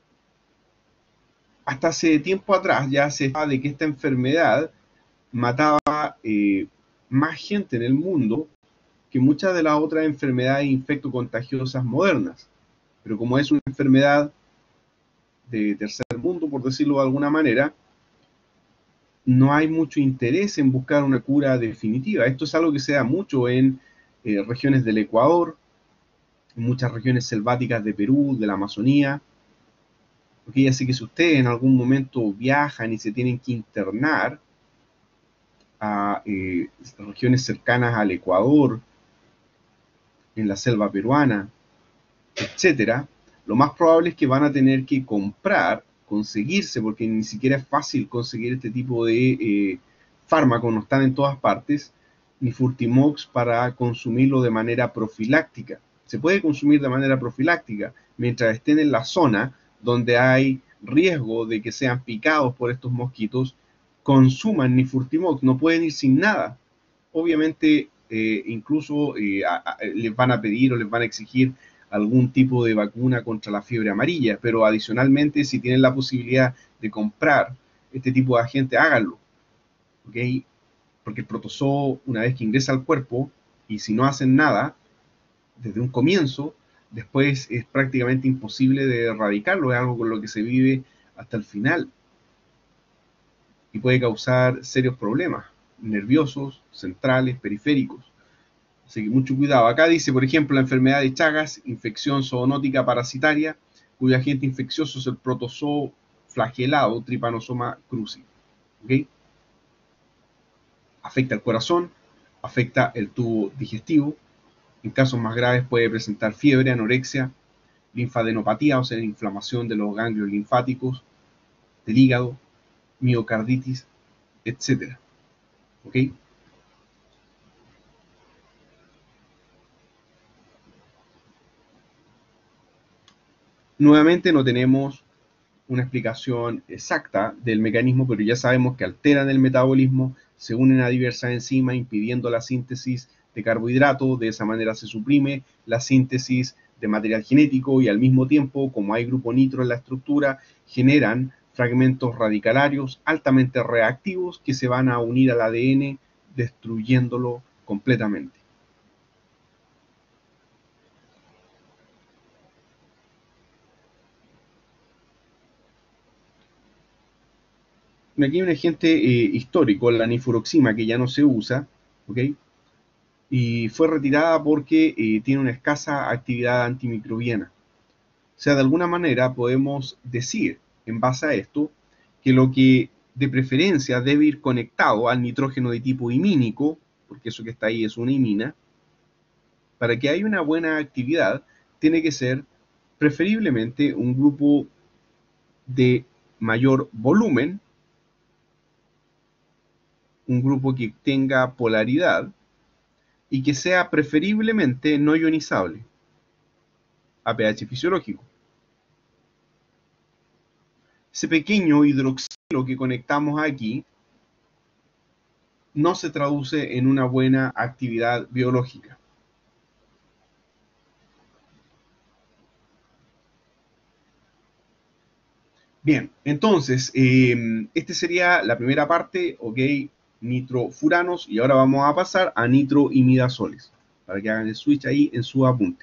[SPEAKER 1] Hasta hace tiempo atrás ya se sabe de que esta enfermedad mataba eh, más gente en el mundo que muchas de las otras enfermedades infectocontagiosas modernas. Pero como es una enfermedad de tercer mundo, por decirlo de alguna manera, no hay mucho interés en buscar una cura definitiva. Esto es algo que se da mucho en eh, regiones del Ecuador, en muchas regiones selváticas de Perú, de la Amazonía. Okay, así que si ustedes en algún momento viajan y se tienen que internar a eh, regiones cercanas al Ecuador, en la selva peruana, etcétera, lo más probable es que van a tener que comprar, conseguirse, porque ni siquiera es fácil conseguir este tipo de eh, fármacos, no están en todas partes, ni Furtimox para consumirlo de manera profiláctica. Se puede consumir de manera profiláctica mientras estén en la zona donde hay riesgo de que sean picados por estos mosquitos, consuman Nifurtimox, no pueden ir sin nada. Obviamente, eh, incluso eh, a, a, les van a pedir o les van a exigir algún tipo de vacuna contra la fiebre amarilla, pero adicionalmente, si tienen la posibilidad de comprar este tipo de agente, háganlo, ¿ok? Porque el protozoo, una vez que ingresa al cuerpo, y si no hacen nada desde un comienzo, después es prácticamente imposible de erradicarlo, es algo con lo que se vive hasta el final y puede causar serios problemas nerviosos, centrales, periféricos. Así que mucho cuidado. Acá dice, por ejemplo, la enfermedad de Chagas, infección zoonótica parasitaria, cuyo agente infeccioso es el protozoo flagelado Trypanosoma cruzi. ¿Okay? Afecta el corazón, afecta el tubo digestivo. En casos más graves puede presentar fiebre, anorexia, linfadenopatía, o sea, inflamación de los ganglios linfáticos, del hígado, miocarditis, etcétera. ¿Ok? Nuevamente no tenemos una explicación exacta del mecanismo, pero ya sabemos que alteran el metabolismo, se unen a diversas enzimas impidiendo la síntesis de carbohidratos, de esa manera se suprime la síntesis de material genético y al mismo tiempo, como hay grupo nitro en la estructura, generan fragmentos radicalarios altamente reactivos que se van a unir al A D N destruyéndolo completamente. Aquí hay un agente eh, histórico, la nifuroxima, que ya no se usa, ¿ok? Y fue retirada porque eh, tiene una escasa actividad antimicrobiana. O sea, de alguna manera podemos decir, en base a esto, que lo que de preferencia debe ir conectado al nitrógeno de tipo imínico, porque eso que está ahí es una imina, para que haya una buena actividad, tiene que ser preferiblemente un grupo de mayor volumen, un grupo que tenga polaridad y que sea preferiblemente no ionizable a pH fisiológico. Ese pequeño hidroxilo que conectamos aquí no se traduce en una buena actividad biológica. Bien, entonces, eh, esta sería la primera parte, ok, nitrofuranos, y ahora vamos a pasar a nitroimidazoles, para que hagan el switch ahí en su apunte.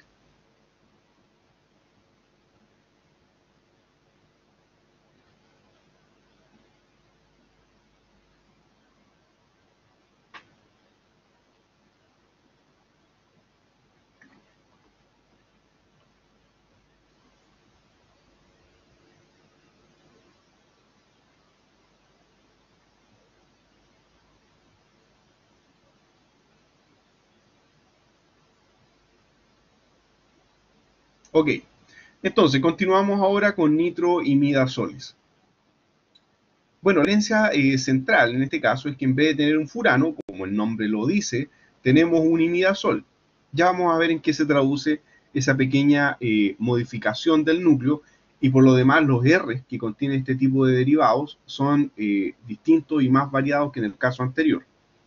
[SPEAKER 1] Ok, entonces continuamos ahora con nitroimidazoles. Bueno, la diferencia eh, central en este caso es que en vez de tener un furano, como el nombre lo dice, tenemos un imidazol. Ya vamos a ver en qué se traduce esa pequeña eh, modificación del núcleo, y por lo demás los R que contiene este tipo de derivados son eh, distintos y más variados que en el caso anterior.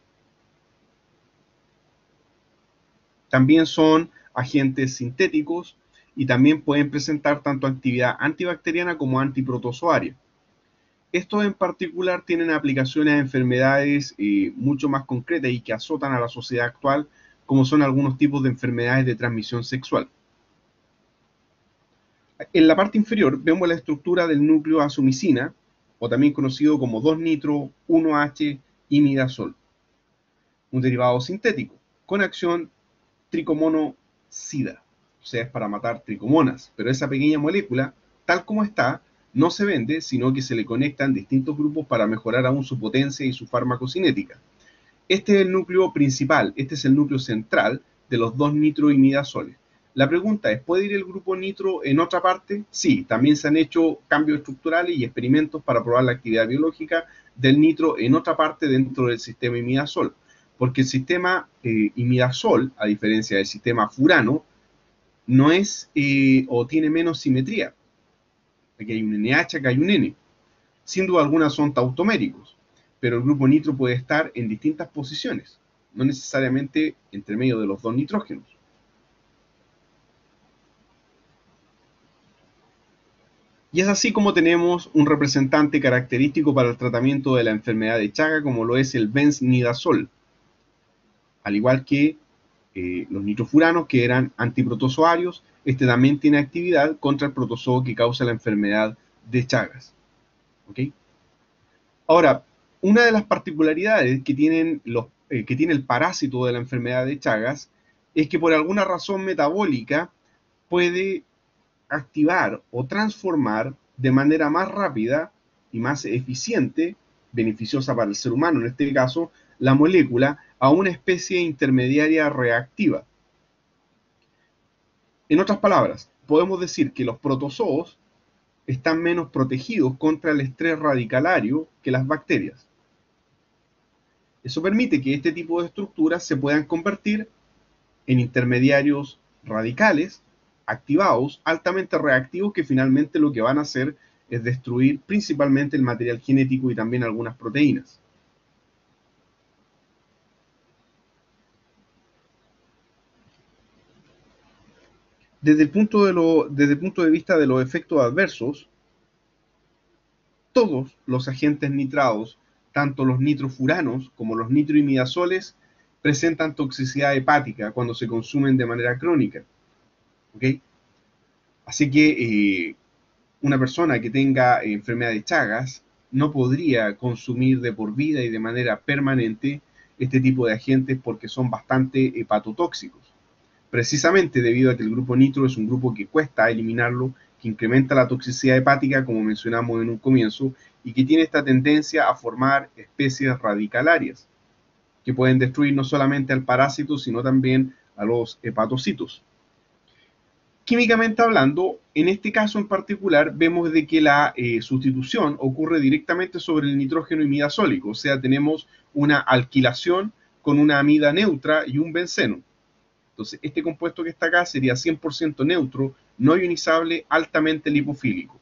[SPEAKER 1] También son agentes sintéticos y también pueden presentar tanto actividad antibacteriana como antiprotozoaria. Estos en particular tienen aplicaciones a enfermedades eh, mucho más concretas y que azotan a la sociedad actual, como son algunos tipos de enfermedades de transmisión sexual. En la parte inferior vemos la estructura del núcleo azumicina, o también conocido como dos nitro uno H imidazol, un derivado sintético con acción tricomonocida, o sea, es para matar tricomonas, pero esa pequeña molécula, tal como está, no se vende, sino que se le conectan distintos grupos para mejorar aún su potencia y su farmacocinética. Este es el núcleo principal, este es el núcleo central de los dos nitroimidazoles. La pregunta es, ¿puede ir el grupo nitro en otra parte? Sí, también se han hecho cambios estructurales y experimentos para probar la actividad biológica del nitro en otra parte dentro del sistema imidazol, porque el sistema eh, imidazol, a diferencia del sistema furano, no es eh, o tiene menos simetría. Aquí hay un N H, acá hay un N. Sin duda alguna son tautoméricos, pero el grupo nitro puede estar en distintas posiciones, no necesariamente entre medio de los dos nitrógenos. Y es así como tenemos un representante característico para el tratamiento de la enfermedad de Chaga, como lo es el benznidazol, al igual que eh, los nitrofuranos, que eran antiprotozoarios. Este también tiene actividad contra el protozoo que causa la enfermedad de Chagas. ¿Okay? Ahora, una de las particularidades que, tienen los, eh, que tiene el parásito de la enfermedad de Chagas es que por alguna razón metabólica puede activar o transformar de manera más rápida y más eficiente, beneficiosa para el ser humano en este caso, la molécula a una especie intermediaria reactiva. En otras palabras, podemos decir que los protozoos están menos protegidos contra el estrés radicalario que las bacterias. Eso permite que este tipo de estructuras se puedan convertir en intermediarios radicales, activados, altamente reactivos, que finalmente lo que van a hacer es destruir principalmente el material genético y también algunas proteínas. Desde el punto de, lo, desde el punto de vista de los efectos adversos, todos los agentes nitrados, tanto los nitrofuranos como los nitroimidazoles, presentan toxicidad hepática cuando se consumen de manera crónica. ¿Okay? Así que eh, una persona que tenga enfermedad de Chagas no podría consumir de por vida y de manera permanente este tipo de agentes porque son bastante hepatotóxicos. Precisamente debido a que el grupo nitro es un grupo que cuesta eliminarlo, que incrementa la toxicidad hepática, como mencionamos en un comienzo, y que tiene esta tendencia a formar especies radicalarias, que pueden destruir no solamente al parásito, sino también a los hepatocitos. Químicamente hablando, en este caso en particular, vemos de que la eh, sustitución ocurre directamente sobre el nitrógeno imidazólico, o sea, tenemos una alquilación con una amida neutra y un benceno. Entonces, este compuesto que está acá sería cien por ciento neutro, no ionizable, altamente lipofílico.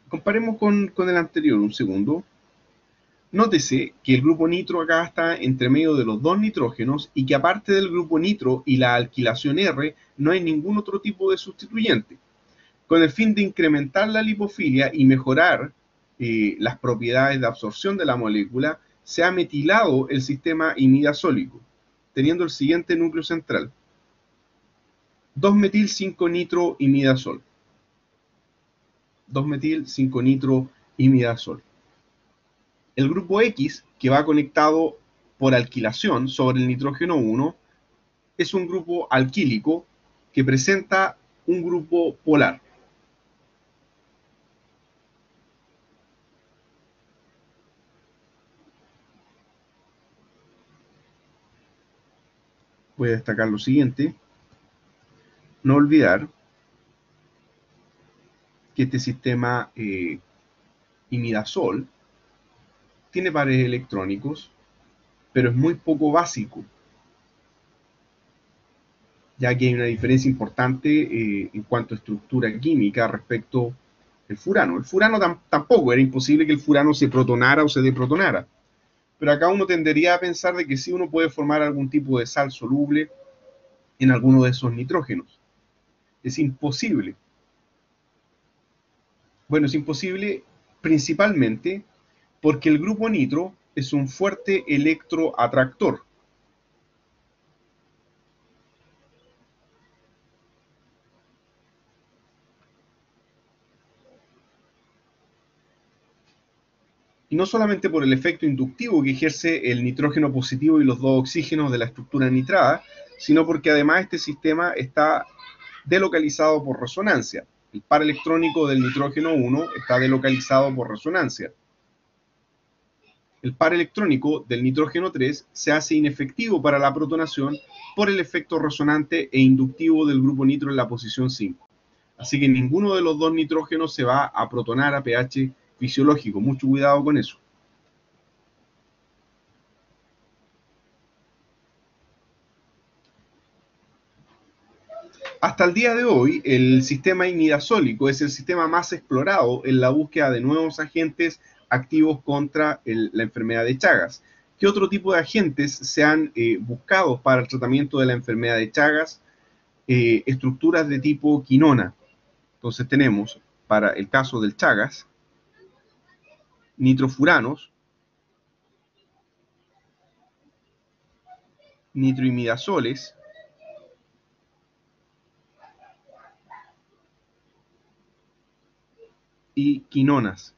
[SPEAKER 1] Comparemos con, con el anterior un segundo. Nótese que el grupo nitro acá está entre medio de los dos nitrógenos y que aparte del grupo nitro y la alquilación R no hay ningún otro tipo de sustituyente. Con el fin de incrementar la lipofilia y mejorar eh, las propiedades de absorción de la molécula, se ha metilado el sistema imidazólico, teniendo el siguiente núcleo central: dos metil cinco nitro imidazol. dos metil cinco nitro imidazol. El grupo X, que va conectado por alquilación sobre el nitrógeno uno, es un grupo alquílico que presenta un grupo polar. Voy a destacar lo siguiente. No olvidar que este sistema eh, imidazol tiene pares electrónicos, pero es muy poco básico, ya que hay una diferencia importante eh, en cuanto a estructura química respecto al furano. El furano tam tampoco, era imposible que el furano se protonara o se deprotonara, pero acá uno tendería a pensar de que sí uno puede formar algún tipo de sal soluble en alguno de esos nitrógenos. Es imposible. Bueno, es imposible principalmente porque el grupo nitro es un fuerte electroatractor. Y no solamente por el efecto inductivo que ejerce el nitrógeno positivo y los dos oxígenos de la estructura nitrada, sino porque además este sistema está delocalizado por resonancia. El par electrónico del nitrógeno uno está delocalizado por resonancia. El par electrónico del nitrógeno tres se hace inefectivo para la protonación por el efecto resonante e inductivo del grupo nitro en la posición cinco. Así que ninguno de los dos nitrógenos se va a protonar a pH fisiológico. Mucho cuidado con eso. Hasta el día de hoy, el sistema imidazólico es el sistema más explorado en la búsqueda de nuevos agentes activos contra el, la enfermedad de Chagas. ¿Qué otro tipo de agentes se han eh, buscado para el tratamiento de la enfermedad de Chagas? Eh, estructuras de tipo quinona. Entonces tenemos, para el caso del Chagas, nitrofuranos, nitroimidazoles, y quinonas.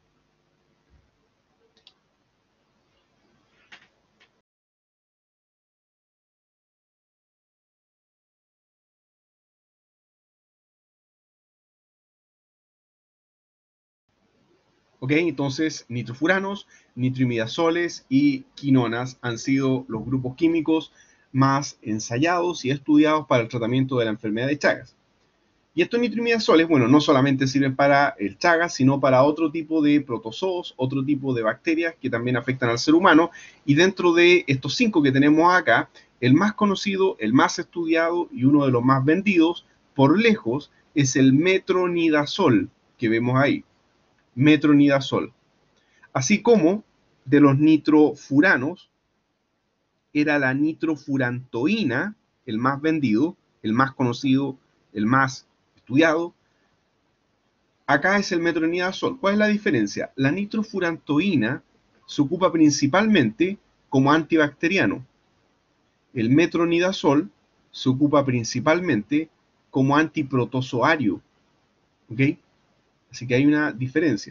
[SPEAKER 1] ¿Ok? Entonces, nitrofuranos, nitroimidazoles y quinonas han sido los grupos químicos más ensayados y estudiados para el tratamiento de la enfermedad de Chagas. Y estos nitroimidazoles, bueno, no solamente sirven para el Chagas, sino para otro tipo de protozoos, otro tipo de bacterias que también afectan al ser humano. Y dentro de estos cinco que tenemos acá, el más conocido, el más estudiado y uno de los más vendidos, por lejos, es el metronidazol que vemos ahí. Metronidazol. Así como de los nitrofuranos, era la nitrofurantoína el más vendido, el más conocido, el más estudiado. Acá es el metronidazol. ¿Cuál es la diferencia? La nitrofurantoína se ocupa principalmente como antibacteriano. El metronidazol se ocupa principalmente como antiprotozoario. ¿Ok? Así que hay una diferencia.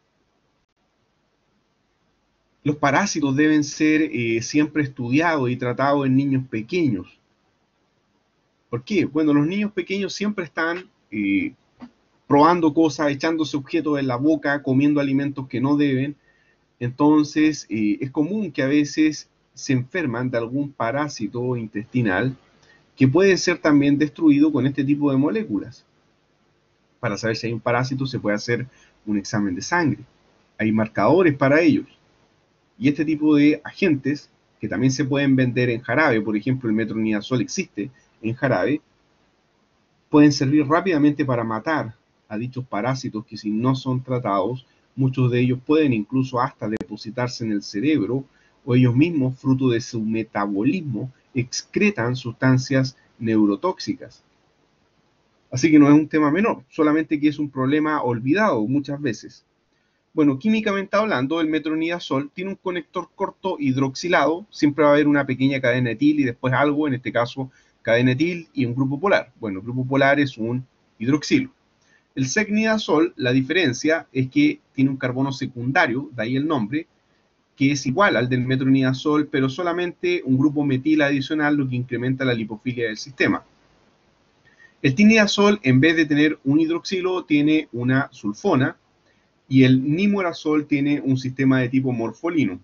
[SPEAKER 1] Los parásitos deben ser eh, siempre estudiados y tratados en niños pequeños. ¿Por qué? Bueno, los niños pequeños siempre están eh, probando cosas, echándose objetos en la boca, comiendo alimentos que no deben. Entonces, eh, es común que a veces se enferman de algún parásito intestinal que puede ser también destruido con este tipo de moléculas. Para saber si hay un parásito se puede hacer un examen de sangre. Hay marcadores para ellos. Y este tipo de agentes, que también se pueden vender en jarabe, por ejemplo, el metronidazol existe en jarabe, pueden servir rápidamente para matar a dichos parásitos que si no son tratados, muchos de ellos pueden incluso hasta depositarse en el cerebro o ellos mismos, fruto de su metabolismo, excretan sustancias neurotóxicas. Así que no es un tema menor, solamente que es un problema olvidado muchas veces. Bueno, químicamente hablando, el metronidazol tiene un conector corto hidroxilado, siempre va a haber una pequeña cadena etil y después algo, en este caso cadena etil y un grupo polar. Bueno, el grupo polar es un hidroxilo. El secnidazol, la diferencia es que tiene un carbono secundario, de ahí el nombre, que es igual al del metronidazol, pero solamente un grupo metil adicional, lo que incrementa la lipofilia del sistema. El tinidazol, en vez de tener un hidroxilo, tiene una sulfona, y el nimorazol tiene un sistema de tipo morfolino.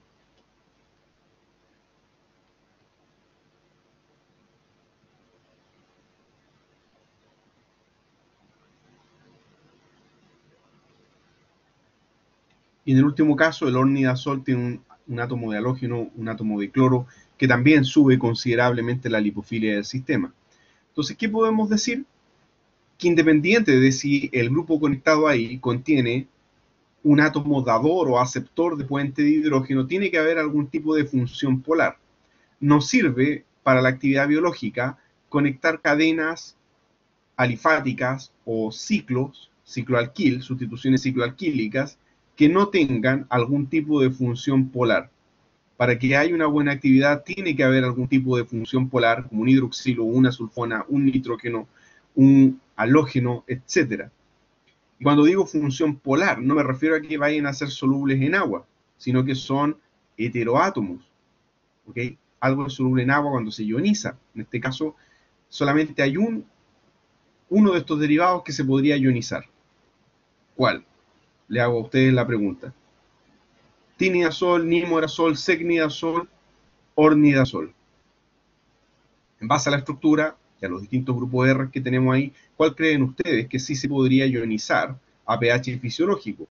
[SPEAKER 1] Y en el último caso, el ornidazol tiene un, un átomo de halógeno, un átomo de cloro, que también sube considerablemente la lipofilia del sistema. Entonces, ¿qué podemos decir? Que independiente de si el grupo conectado ahí contiene un átomo dador o aceptor de puente de hidrógeno, tiene que haber algún tipo de función polar. Nos sirve para la actividad biológica conectar cadenas alifáticas o ciclos, cicloalquil, sustituciones cicloalquílicas, que no tengan algún tipo de función polar. Para que haya una buena actividad tiene que haber algún tipo de función polar, como un hidroxilo, una sulfona, un nitrógeno, un halógeno, etcétera. Y cuando digo función polar, no me refiero a que vayan a ser solubles en agua, sino que son heteroátomos. ¿Okay? Algo es soluble en agua cuando se ioniza. En este caso, solamente hay un, uno de estos derivados que se podría ionizar. ¿Cuál? Le hago a ustedes la pregunta. Tinidazol, nimorazol, secnidazol, ornidazol. En base a la estructura y a los distintos grupos R que tenemos ahí, ¿cuál creen ustedes que sí se podría ionizar a pH fisiológico?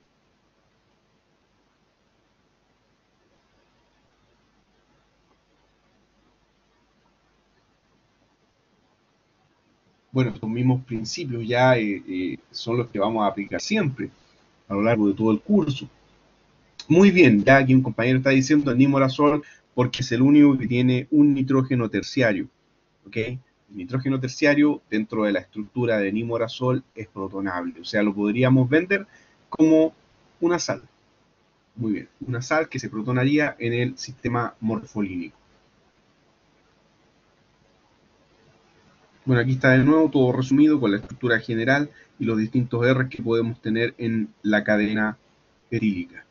[SPEAKER 1] Bueno, estos mismos principios ya eh, eh, son los que vamos a aplicar siempre a lo largo de todo el curso. Muy bien, ya aquí un compañero está diciendo el nimorazol porque es el único que tiene un nitrógeno terciario. ¿Ok? El nitrógeno terciario dentro de la estructura de nimorazol es protonable, o sea, lo podríamos vender como una sal. Muy bien, una sal que se protonaría en el sistema morfolínico. Bueno, aquí está de nuevo todo resumido con la estructura general y los distintos R que podemos tener en la cadena etílica.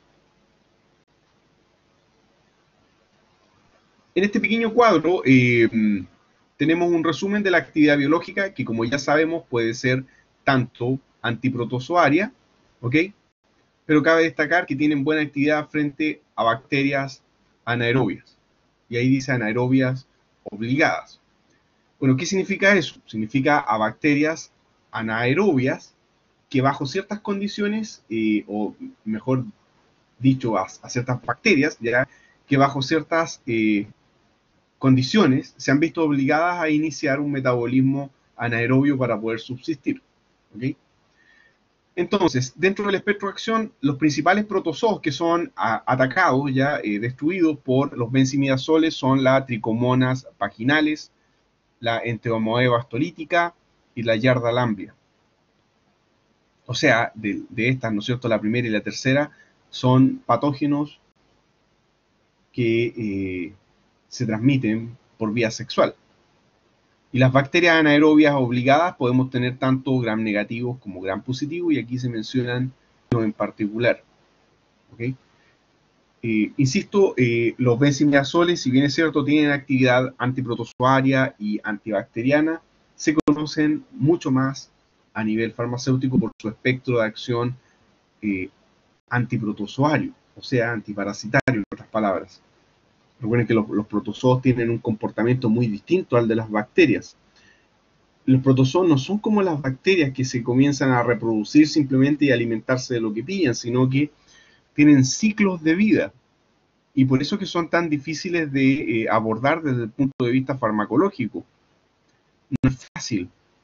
[SPEAKER 1] En este pequeño cuadro eh, tenemos un resumen de la actividad biológica que, como ya sabemos, puede ser tanto antiprotozoaria, ¿ok? Pero cabe destacar que tienen buena actividad frente a bacterias anaerobias. Y ahí dice anaerobias obligadas. Bueno, ¿qué significa eso? Significa a bacterias anaerobias que bajo ciertas condiciones, eh, o mejor dicho, a, a ciertas bacterias, ya que bajo ciertas eh, condiciones se han visto obligadas a iniciar un metabolismo anaerobio para poder subsistir. ¿Okay? Entonces, dentro del espectro de acción, los principales protozoos que son a, atacados, ya eh, destruidos por los benzimidazoles son las tricomonas vaginales, la enteromoeba astolítica y la yarda lamblia. O sea, de, de estas, ¿no es cierto?, la primera y la tercera son patógenos que eh, se transmiten por vía sexual. Y las bacterias anaerobias obligadas podemos tener tanto gram negativos como gram positivos, y aquí se mencionan en particular. ¿Okay? Eh, insisto, eh, los benzimidazoles, si bien es cierto, tienen actividad antiprotozoaria y antibacteriana, se conocen mucho más a nivel farmacéutico por su espectro de acción eh, antiprotozoario, o sea, antiparasitario, en otras palabras. Recuerden que los, los protozoos tienen un comportamiento muy distinto al de las bacterias. Los protozoos no son como las bacterias que se comienzan a reproducir simplemente y alimentarse de lo que pillan, sino que tienen ciclos de vida. Y por eso que son tan difíciles de eh, abordar desde el punto de vista farmacológico. No es fácil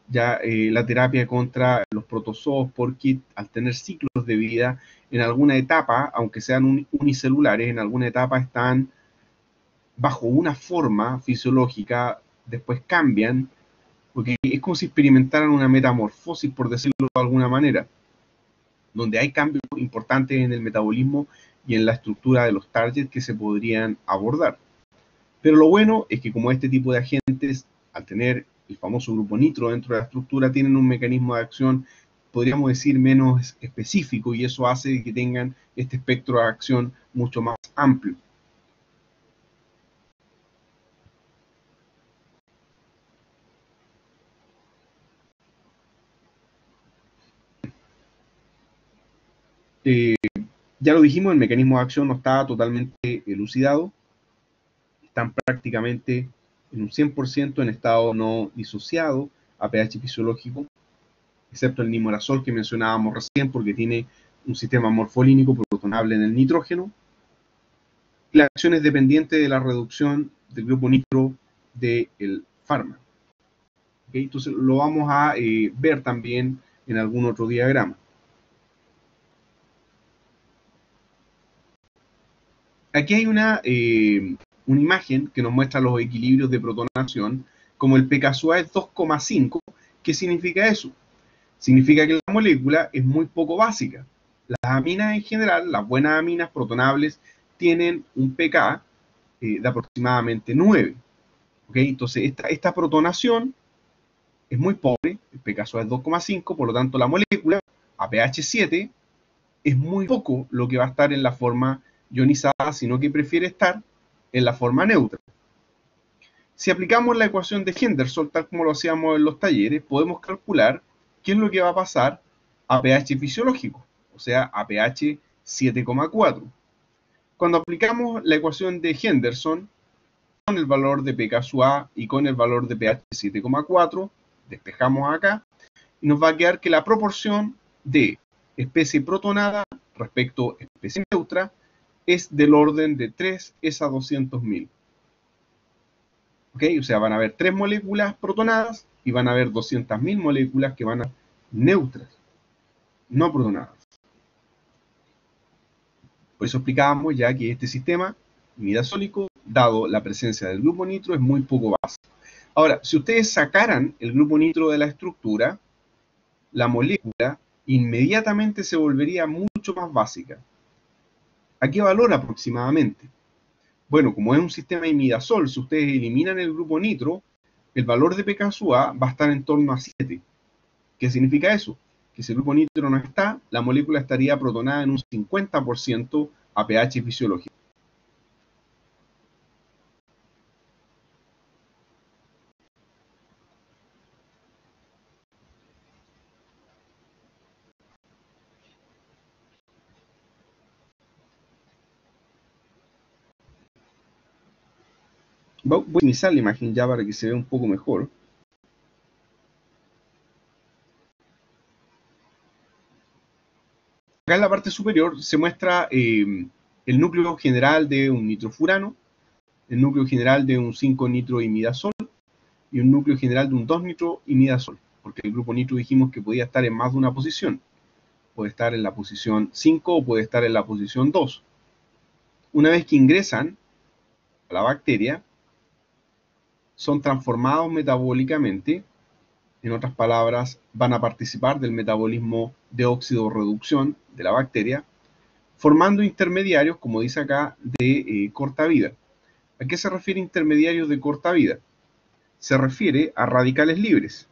[SPEAKER 1] ya eh, la terapia contra los protozoos por kit, al tener ciclos de vida, en alguna etapa, aunque sean unicelulares, en alguna etapa están bajo una forma fisiológica, después cambian, porque es como si experimentaran una metamorfosis, por decirlo de alguna manera, donde hay cambios importantes en el metabolismo y en la estructura de los targets que se podrían abordar. Pero lo bueno es que como este tipo de agentes, al tener el famoso grupo nitro dentro de la estructura, tienen un mecanismo de acción, podríamos decir, menos específico, y eso hace que tengan este espectro de acción mucho más amplio. Eh, ya lo dijimos, el mecanismo de acción no está totalmente elucidado, están prácticamente en un cien por ciento en estado no disociado a pH fisiológico, excepto el nimorazol que mencionábamos recién, porque tiene un sistema morfolínico protonable en el nitrógeno. La acción es dependiente de la reducción del grupo nitro del fármaco. ¿Okay? Entonces lo vamos a eh, ver también en algún otro diagrama. Aquí hay una, eh, una imagen que nos muestra los equilibrios de protonación, como el P K S U A es dos coma cinco. ¿Qué significa eso? Significa que la molécula es muy poco básica. Las aminas en general, las buenas aminas protonables, tienen un P K eh, de aproximadamente nueve. ¿Okay? Entonces, esta, esta protonación es muy pobre, el P K S U A es dos coma cinco, por lo tanto la molécula a pH siete es muy poco lo que va a estar en la forma ionizada, sino que prefiere estar en la forma neutra. Si aplicamos la ecuación de Henderson, tal como lo hacíamos en los talleres, podemos calcular qué es lo que va a pasar a pH fisiológico, o sea, a pH siete coma cuatro. Cuando aplicamos la ecuación de Henderson con el valor de P K S U A y con el valor de pH siete coma cuatro, despejamos acá, y nos va a quedar que la proporción de especie protonada respecto a especie neutra es del orden de tres es a doscientos mil. ¿Ok? O sea, van a haber tres moléculas protonadas y van a haber doscientas mil moléculas que van a ser neutras, no protonadas. Por eso explicábamos ya que este sistema imidazólico, dado la presencia del grupo nitro, es muy poco básico. Ahora, si ustedes sacaran el grupo nitro de la estructura, la molécula inmediatamente se volvería mucho más básica. ¿A qué valor aproximadamente? Bueno, como es un sistema imidazol, si ustedes eliminan el grupo nitro, el valor de P K S U A va a estar en torno a siete. ¿Qué significa eso? Que si el grupo nitro no está, la molécula estaría protonada en un cincuenta por ciento a pH fisiológico. Voy a optimizar la imagen ya para que se vea un poco mejor. Acá en la parte superior se muestra eh, el núcleo general de un nitrofurano, el núcleo general de un cinco nitroimidazol y un núcleo general de un dos nitroimidazol, porque el grupo nitro dijimos que podía estar en más de una posición. Puede estar en la posición cinco o puede estar en la posición dos. Una vez que ingresan a la bacteria, son transformados metabólicamente, en otras palabras, van a participar del metabolismo de óxido-reducción de la bacteria, formando intermediarios, como dice acá, de eh, corta vida. ¿A qué se refiere intermediarios de corta vida? Se refiere a radicales libres.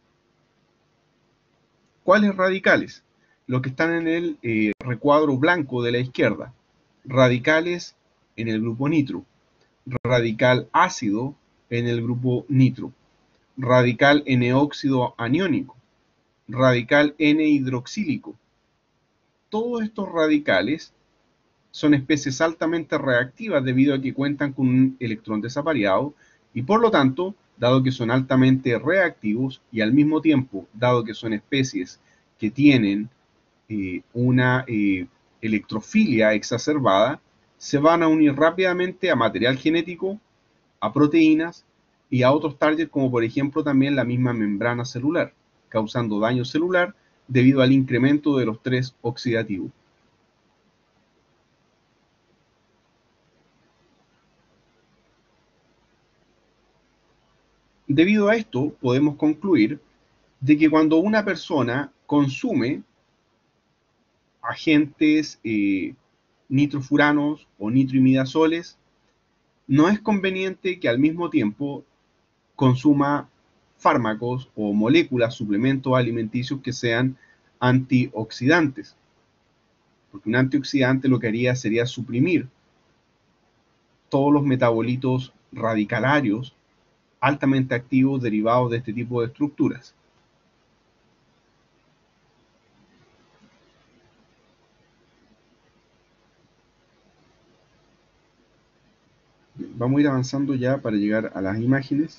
[SPEAKER 1] ¿Cuáles radicales? Los que están en el eh, recuadro blanco de la izquierda. Radicales en el grupo nitro. Radical ácido en el grupo nitro. Radical N-óxido aniónico. Radical N-hidroxílico. Todos estos radicales son especies altamente reactivas debido a que cuentan con un electrón desapareado y por lo tanto, dado que son altamente reactivos y al mismo tiempo, dado que son especies que tienen eh, una eh, electrofilia exacerbada, se van a unir rápidamente a material genético, a proteínas y a otros targets como por ejemplo también la misma membrana celular, causando daño celular debido al incremento de los estrés oxidativos. Debido a esto, podemos concluir de que cuando una persona consume agentes eh, nitrofuranos o nitroimidazoles, no es conveniente que al mismo tiempo consuma fármacos o moléculas, suplementos alimenticios que sean antioxidantes. Porque un antioxidante lo que haría sería suprimir todos los metabolitos radicalarios altamente activos derivados de este tipo de estructuras. Vamos a ir avanzando ya para llegar a las imágenes.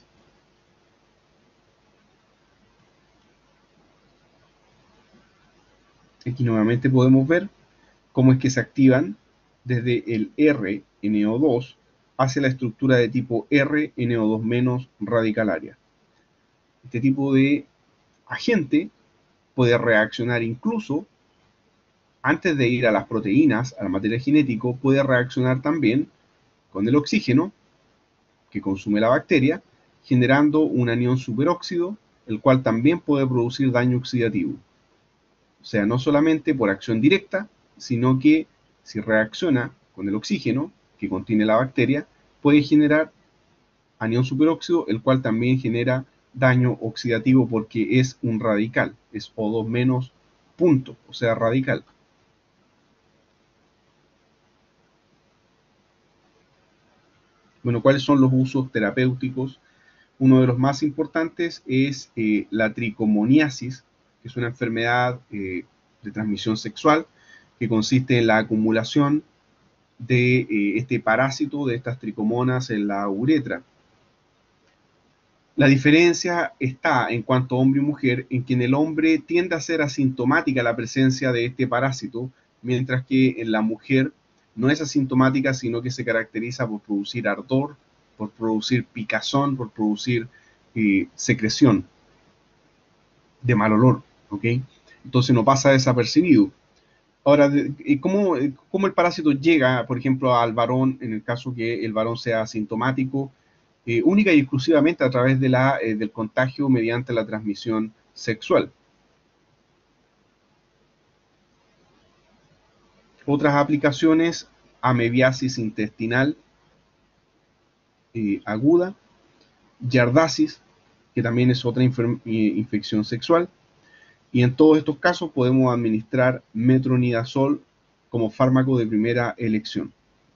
[SPEAKER 1] Aquí nuevamente podemos ver cómo es que se activan desde el R N O dos hacia la estructura de tipo R N O dos menos radicalaria. Este tipo de agente puede reaccionar incluso antes de ir a las proteínas, al material genético, puede reaccionar también con el oxígeno que consume la bacteria, generando un anión superóxido, el cual también puede producir daño oxidativo. O sea, no solamente por acción directa, sino que si reacciona con el oxígeno que contiene la bacteria, puede generar anión superóxido, el cual también genera daño oxidativo porque es un radical, es O dos menos punto, o sea, radical. Bueno, ¿cuáles son los usos terapéuticos? Uno de los más importantes es eh, la tricomoniasis, que es una enfermedad eh, de transmisión sexual que consiste en la acumulación de eh, este parásito, de estas tricomonas en la uretra. La diferencia está en cuanto a hombre y mujer, en que en el hombre tiende a ser asintomática la presencia de este parásito, mientras que en la mujer no es asintomática, sino que se caracteriza por producir ardor, por producir picazón, por producir eh, secreción de mal olor, ¿ok? Entonces no pasa desapercibido. Ahora, ¿cómo, ¿cómo el parásito llega, por ejemplo, al varón, en el caso que el varón sea asintomático? Eh, única y exclusivamente a través de la, eh, del contagio mediante la transmisión sexual. Otras aplicaciones, amebiasis intestinal eh, aguda, yardasis, que también es otra infección sexual, y en todos estos casos podemos administrar metronidazol como fármaco de primera elección.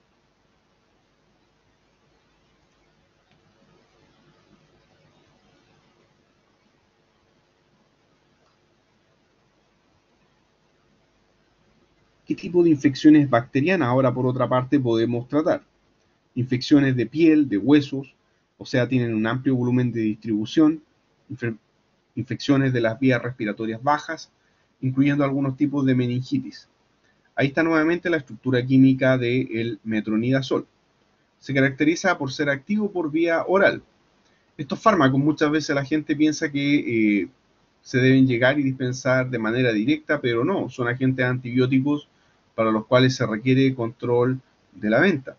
[SPEAKER 1] ¿Qué tipo de infecciones bacterianas ahora por otra parte podemos tratar? Infecciones de piel, de huesos, o sea, tienen un amplio volumen de distribución, infecciones de las vías respiratorias bajas, incluyendo algunos tipos de meningitis. Ahí está nuevamente la estructura química del metronidazol. Se caracteriza por ser activo por vía oral. Estos fármacos muchas veces la gente piensa que eh, se deben llegar y dispensar de manera directa, pero no, son agentes antibióticos para los cuales se requiere control de la venta.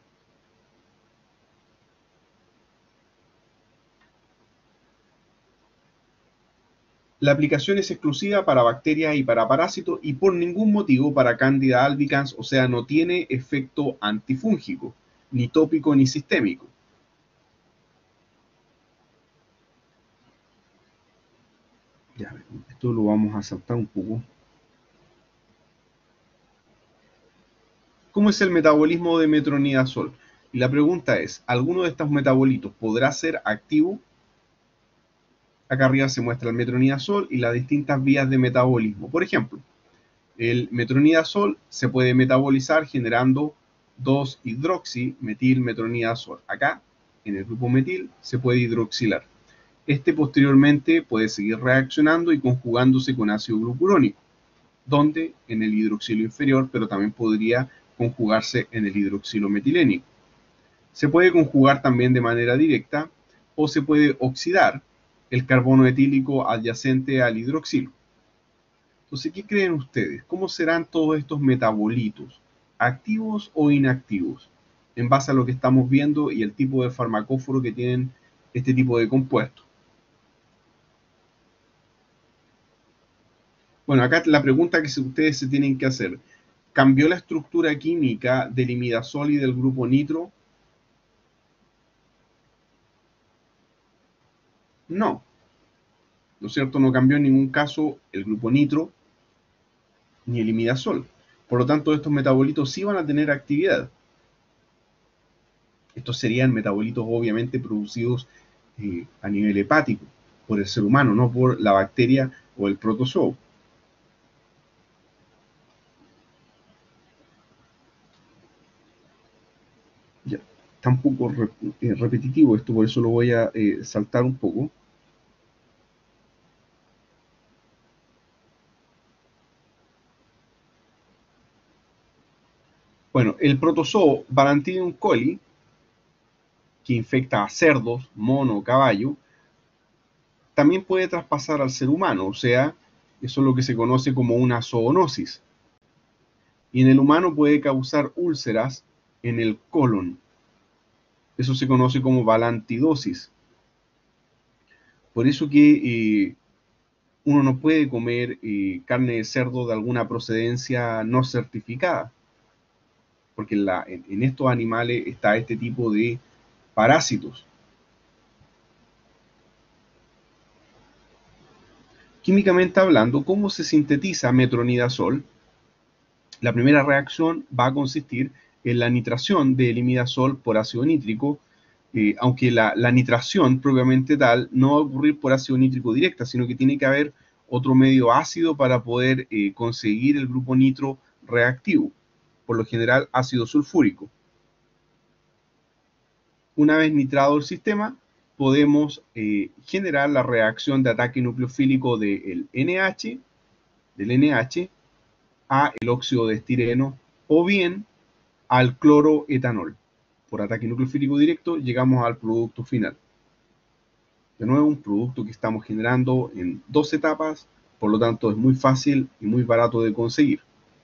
[SPEAKER 1] La aplicación es exclusiva para bacterias y para parásitos y por ningún motivo para Candida albicans, o sea, no tiene efecto antifúngico, ni tópico ni sistémico. Ya, esto lo vamos a saltar un poco. ¿Cómo es el metabolismo de metronidazol? Y la pregunta es, ¿alguno de estos metabolitos podrá ser activo? Acá arriba se muestra el metronidazol y las distintas vías de metabolismo. Por ejemplo, el metronidazol se puede metabolizar generando dos hidroximetilmetronidazol. Acá, en el grupo metil, se puede hidroxilar. Este posteriormente puede seguir reaccionando y conjugándose con ácido glucurónico, donde en el hidroxilo inferior, pero también podría conjugarse en el hidroxilo metilénico. Se puede conjugar también de manera directa o se puede oxidar el carbono etílico adyacente al hidroxilo. Entonces, ¿qué creen ustedes? ¿Cómo serán todos estos metabolitos? ¿Activos o inactivos? En base a lo que estamos viendo y el tipo de farmacóforo que tienen este tipo de compuestos. Bueno, acá la pregunta que ustedes se tienen que hacer. ¿Cambió la estructura química del imidazol y del grupo nitro? No. ¿No es cierto? No cambió en ningún caso el grupo nitro ni el imidazol. Por lo tanto, estos metabolitos sí van a tener actividad. Estos serían metabolitos obviamente producidos eh, a nivel hepático por el ser humano, no por la bacteria o el protozoo. Ya, está un poco re, eh, repetitivo esto, por eso lo voy a eh, saltar un poco. Bueno, el protozoo Balantidium coli, que infecta a cerdos, mono, caballo, también puede traspasar al ser humano, o sea, eso es lo que se conoce como una zoonosis. Y en el humano puede causar úlceras en el colon. Eso se conoce como balantidosis. Por eso que eh, uno no puede comer eh, carne de cerdo de alguna procedencia no certificada, porque en, la, en, en estos animales está este tipo de parásitos. Químicamente hablando, ¿cómo se sintetiza metronidazol? La primera reacción va a consistir en la nitración del imidazol por ácido nítrico, eh, aunque la, la nitración propiamente tal no va a ocurrir por ácido nítrico directa, sino que tiene que haber otro medio ácido para poder eh, conseguir el grupo nitro reactivo, por lo general ácido sulfúrico. Una vez nitrado el sistema, podemos eh, generar la reacción de ataque nucleofílico del N H, del N H a el óxido de estireno o bien al cloroetanol. Por ataque nucleofílico directo llegamos al producto final. De nuevo, un producto que estamos generando en dos etapas, por lo tanto es muy fácil y muy barato de conseguir.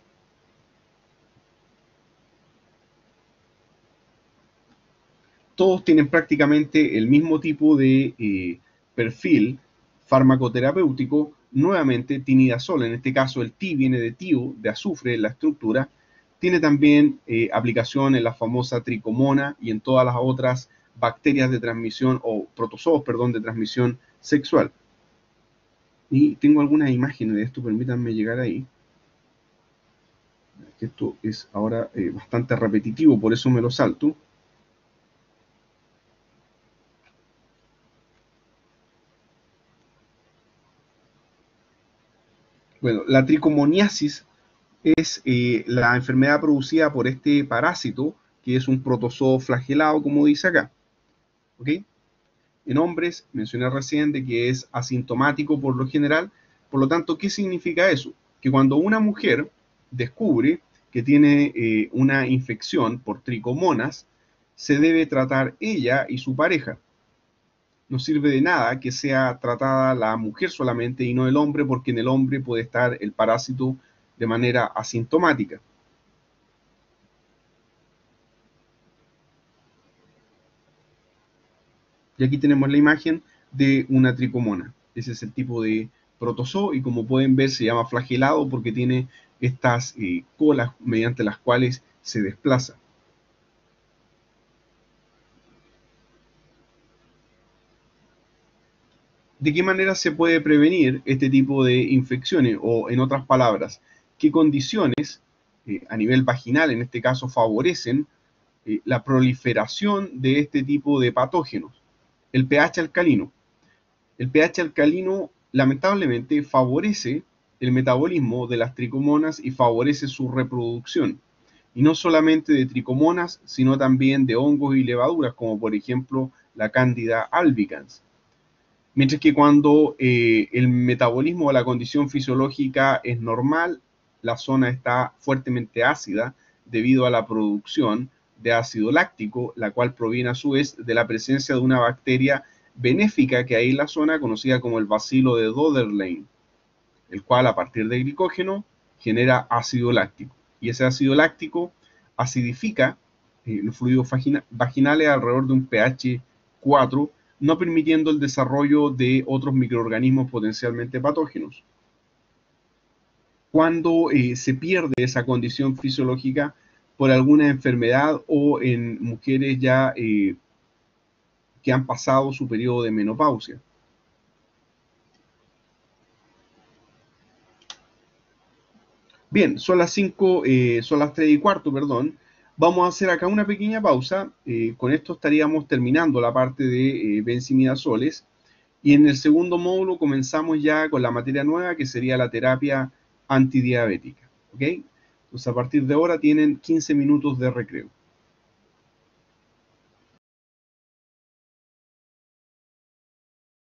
[SPEAKER 1] Todos tienen prácticamente el mismo tipo de eh, perfil farmacoterapéutico. Nuevamente, tinidazol, en este caso el ti viene de tio, de azufre en la estructura, tiene también eh, aplicación en la famosa tricomona y en todas las otras bacterias de transmisión, o protozoos, perdón, de transmisión sexual. Y tengo algunas imágenes de esto, permítanme llegar ahí. Esto es ahora eh, bastante repetitivo, por eso me lo salto. Bueno, la tricomoniasis es eh, la enfermedad producida por este parásito, que es un protozoo flagelado, como dice acá. ¿Ok? En hombres, mencioné recién de que es asintomático por lo general. Por lo tanto, ¿qué significa eso? Que cuando una mujer descubre que tiene eh, una infección por tricomonas, se debe tratar ella y su pareja. No sirve de nada que sea tratada la mujer solamente y no el hombre, porque en el hombre puede estar el parásito de manera asintomática. Y aquí tenemos la imagen de una tricomona. Ese es el tipo de protozoo y como pueden ver se llama flagelado porque tiene estas eh, colas mediante las cuales se desplaza. ¿De qué manera se puede prevenir este tipo de infecciones? O en otras palabras, ¿qué condiciones eh, a nivel vaginal en este caso favorecen eh, la proliferación de este tipo de patógenos? El pH alcalino. El pH alcalino lamentablemente favorece el metabolismo de las tricomonas y favorece su reproducción. Y no solamente de tricomonas, sino también de hongos y levaduras, como por ejemplo la Candida albicans. Mientras que cuando eh, el metabolismo o la condición fisiológica es normal, la zona está fuertemente ácida debido a la producción de ácido láctico, la cual proviene a su vez de la presencia de una bacteria benéfica que hay en la zona, conocida como el bacilo de Döderlein, el cual a partir de glicógeno genera ácido láctico. Y ese ácido láctico acidifica eh, los fluidos vaginales alrededor de un pH cuatro, no permitiendo el desarrollo de otros microorganismos potencialmente patógenos. Cuando eh, se pierde esa condición fisiológica por alguna enfermedad o en mujeres ya eh, que han pasado su periodo de menopausia. Bien, son las cinco, eh, son las tres y cuarto, perdón. Vamos a hacer acá una pequeña pausa. Eh, con esto estaríamos terminando la parte de eh, benzimidazoles. Y en el segundo módulo comenzamos ya con la materia nueva, que sería la terapia antidiabética. ¿Ok? Entonces, a partir de ahora tienen quince minutos de recreo.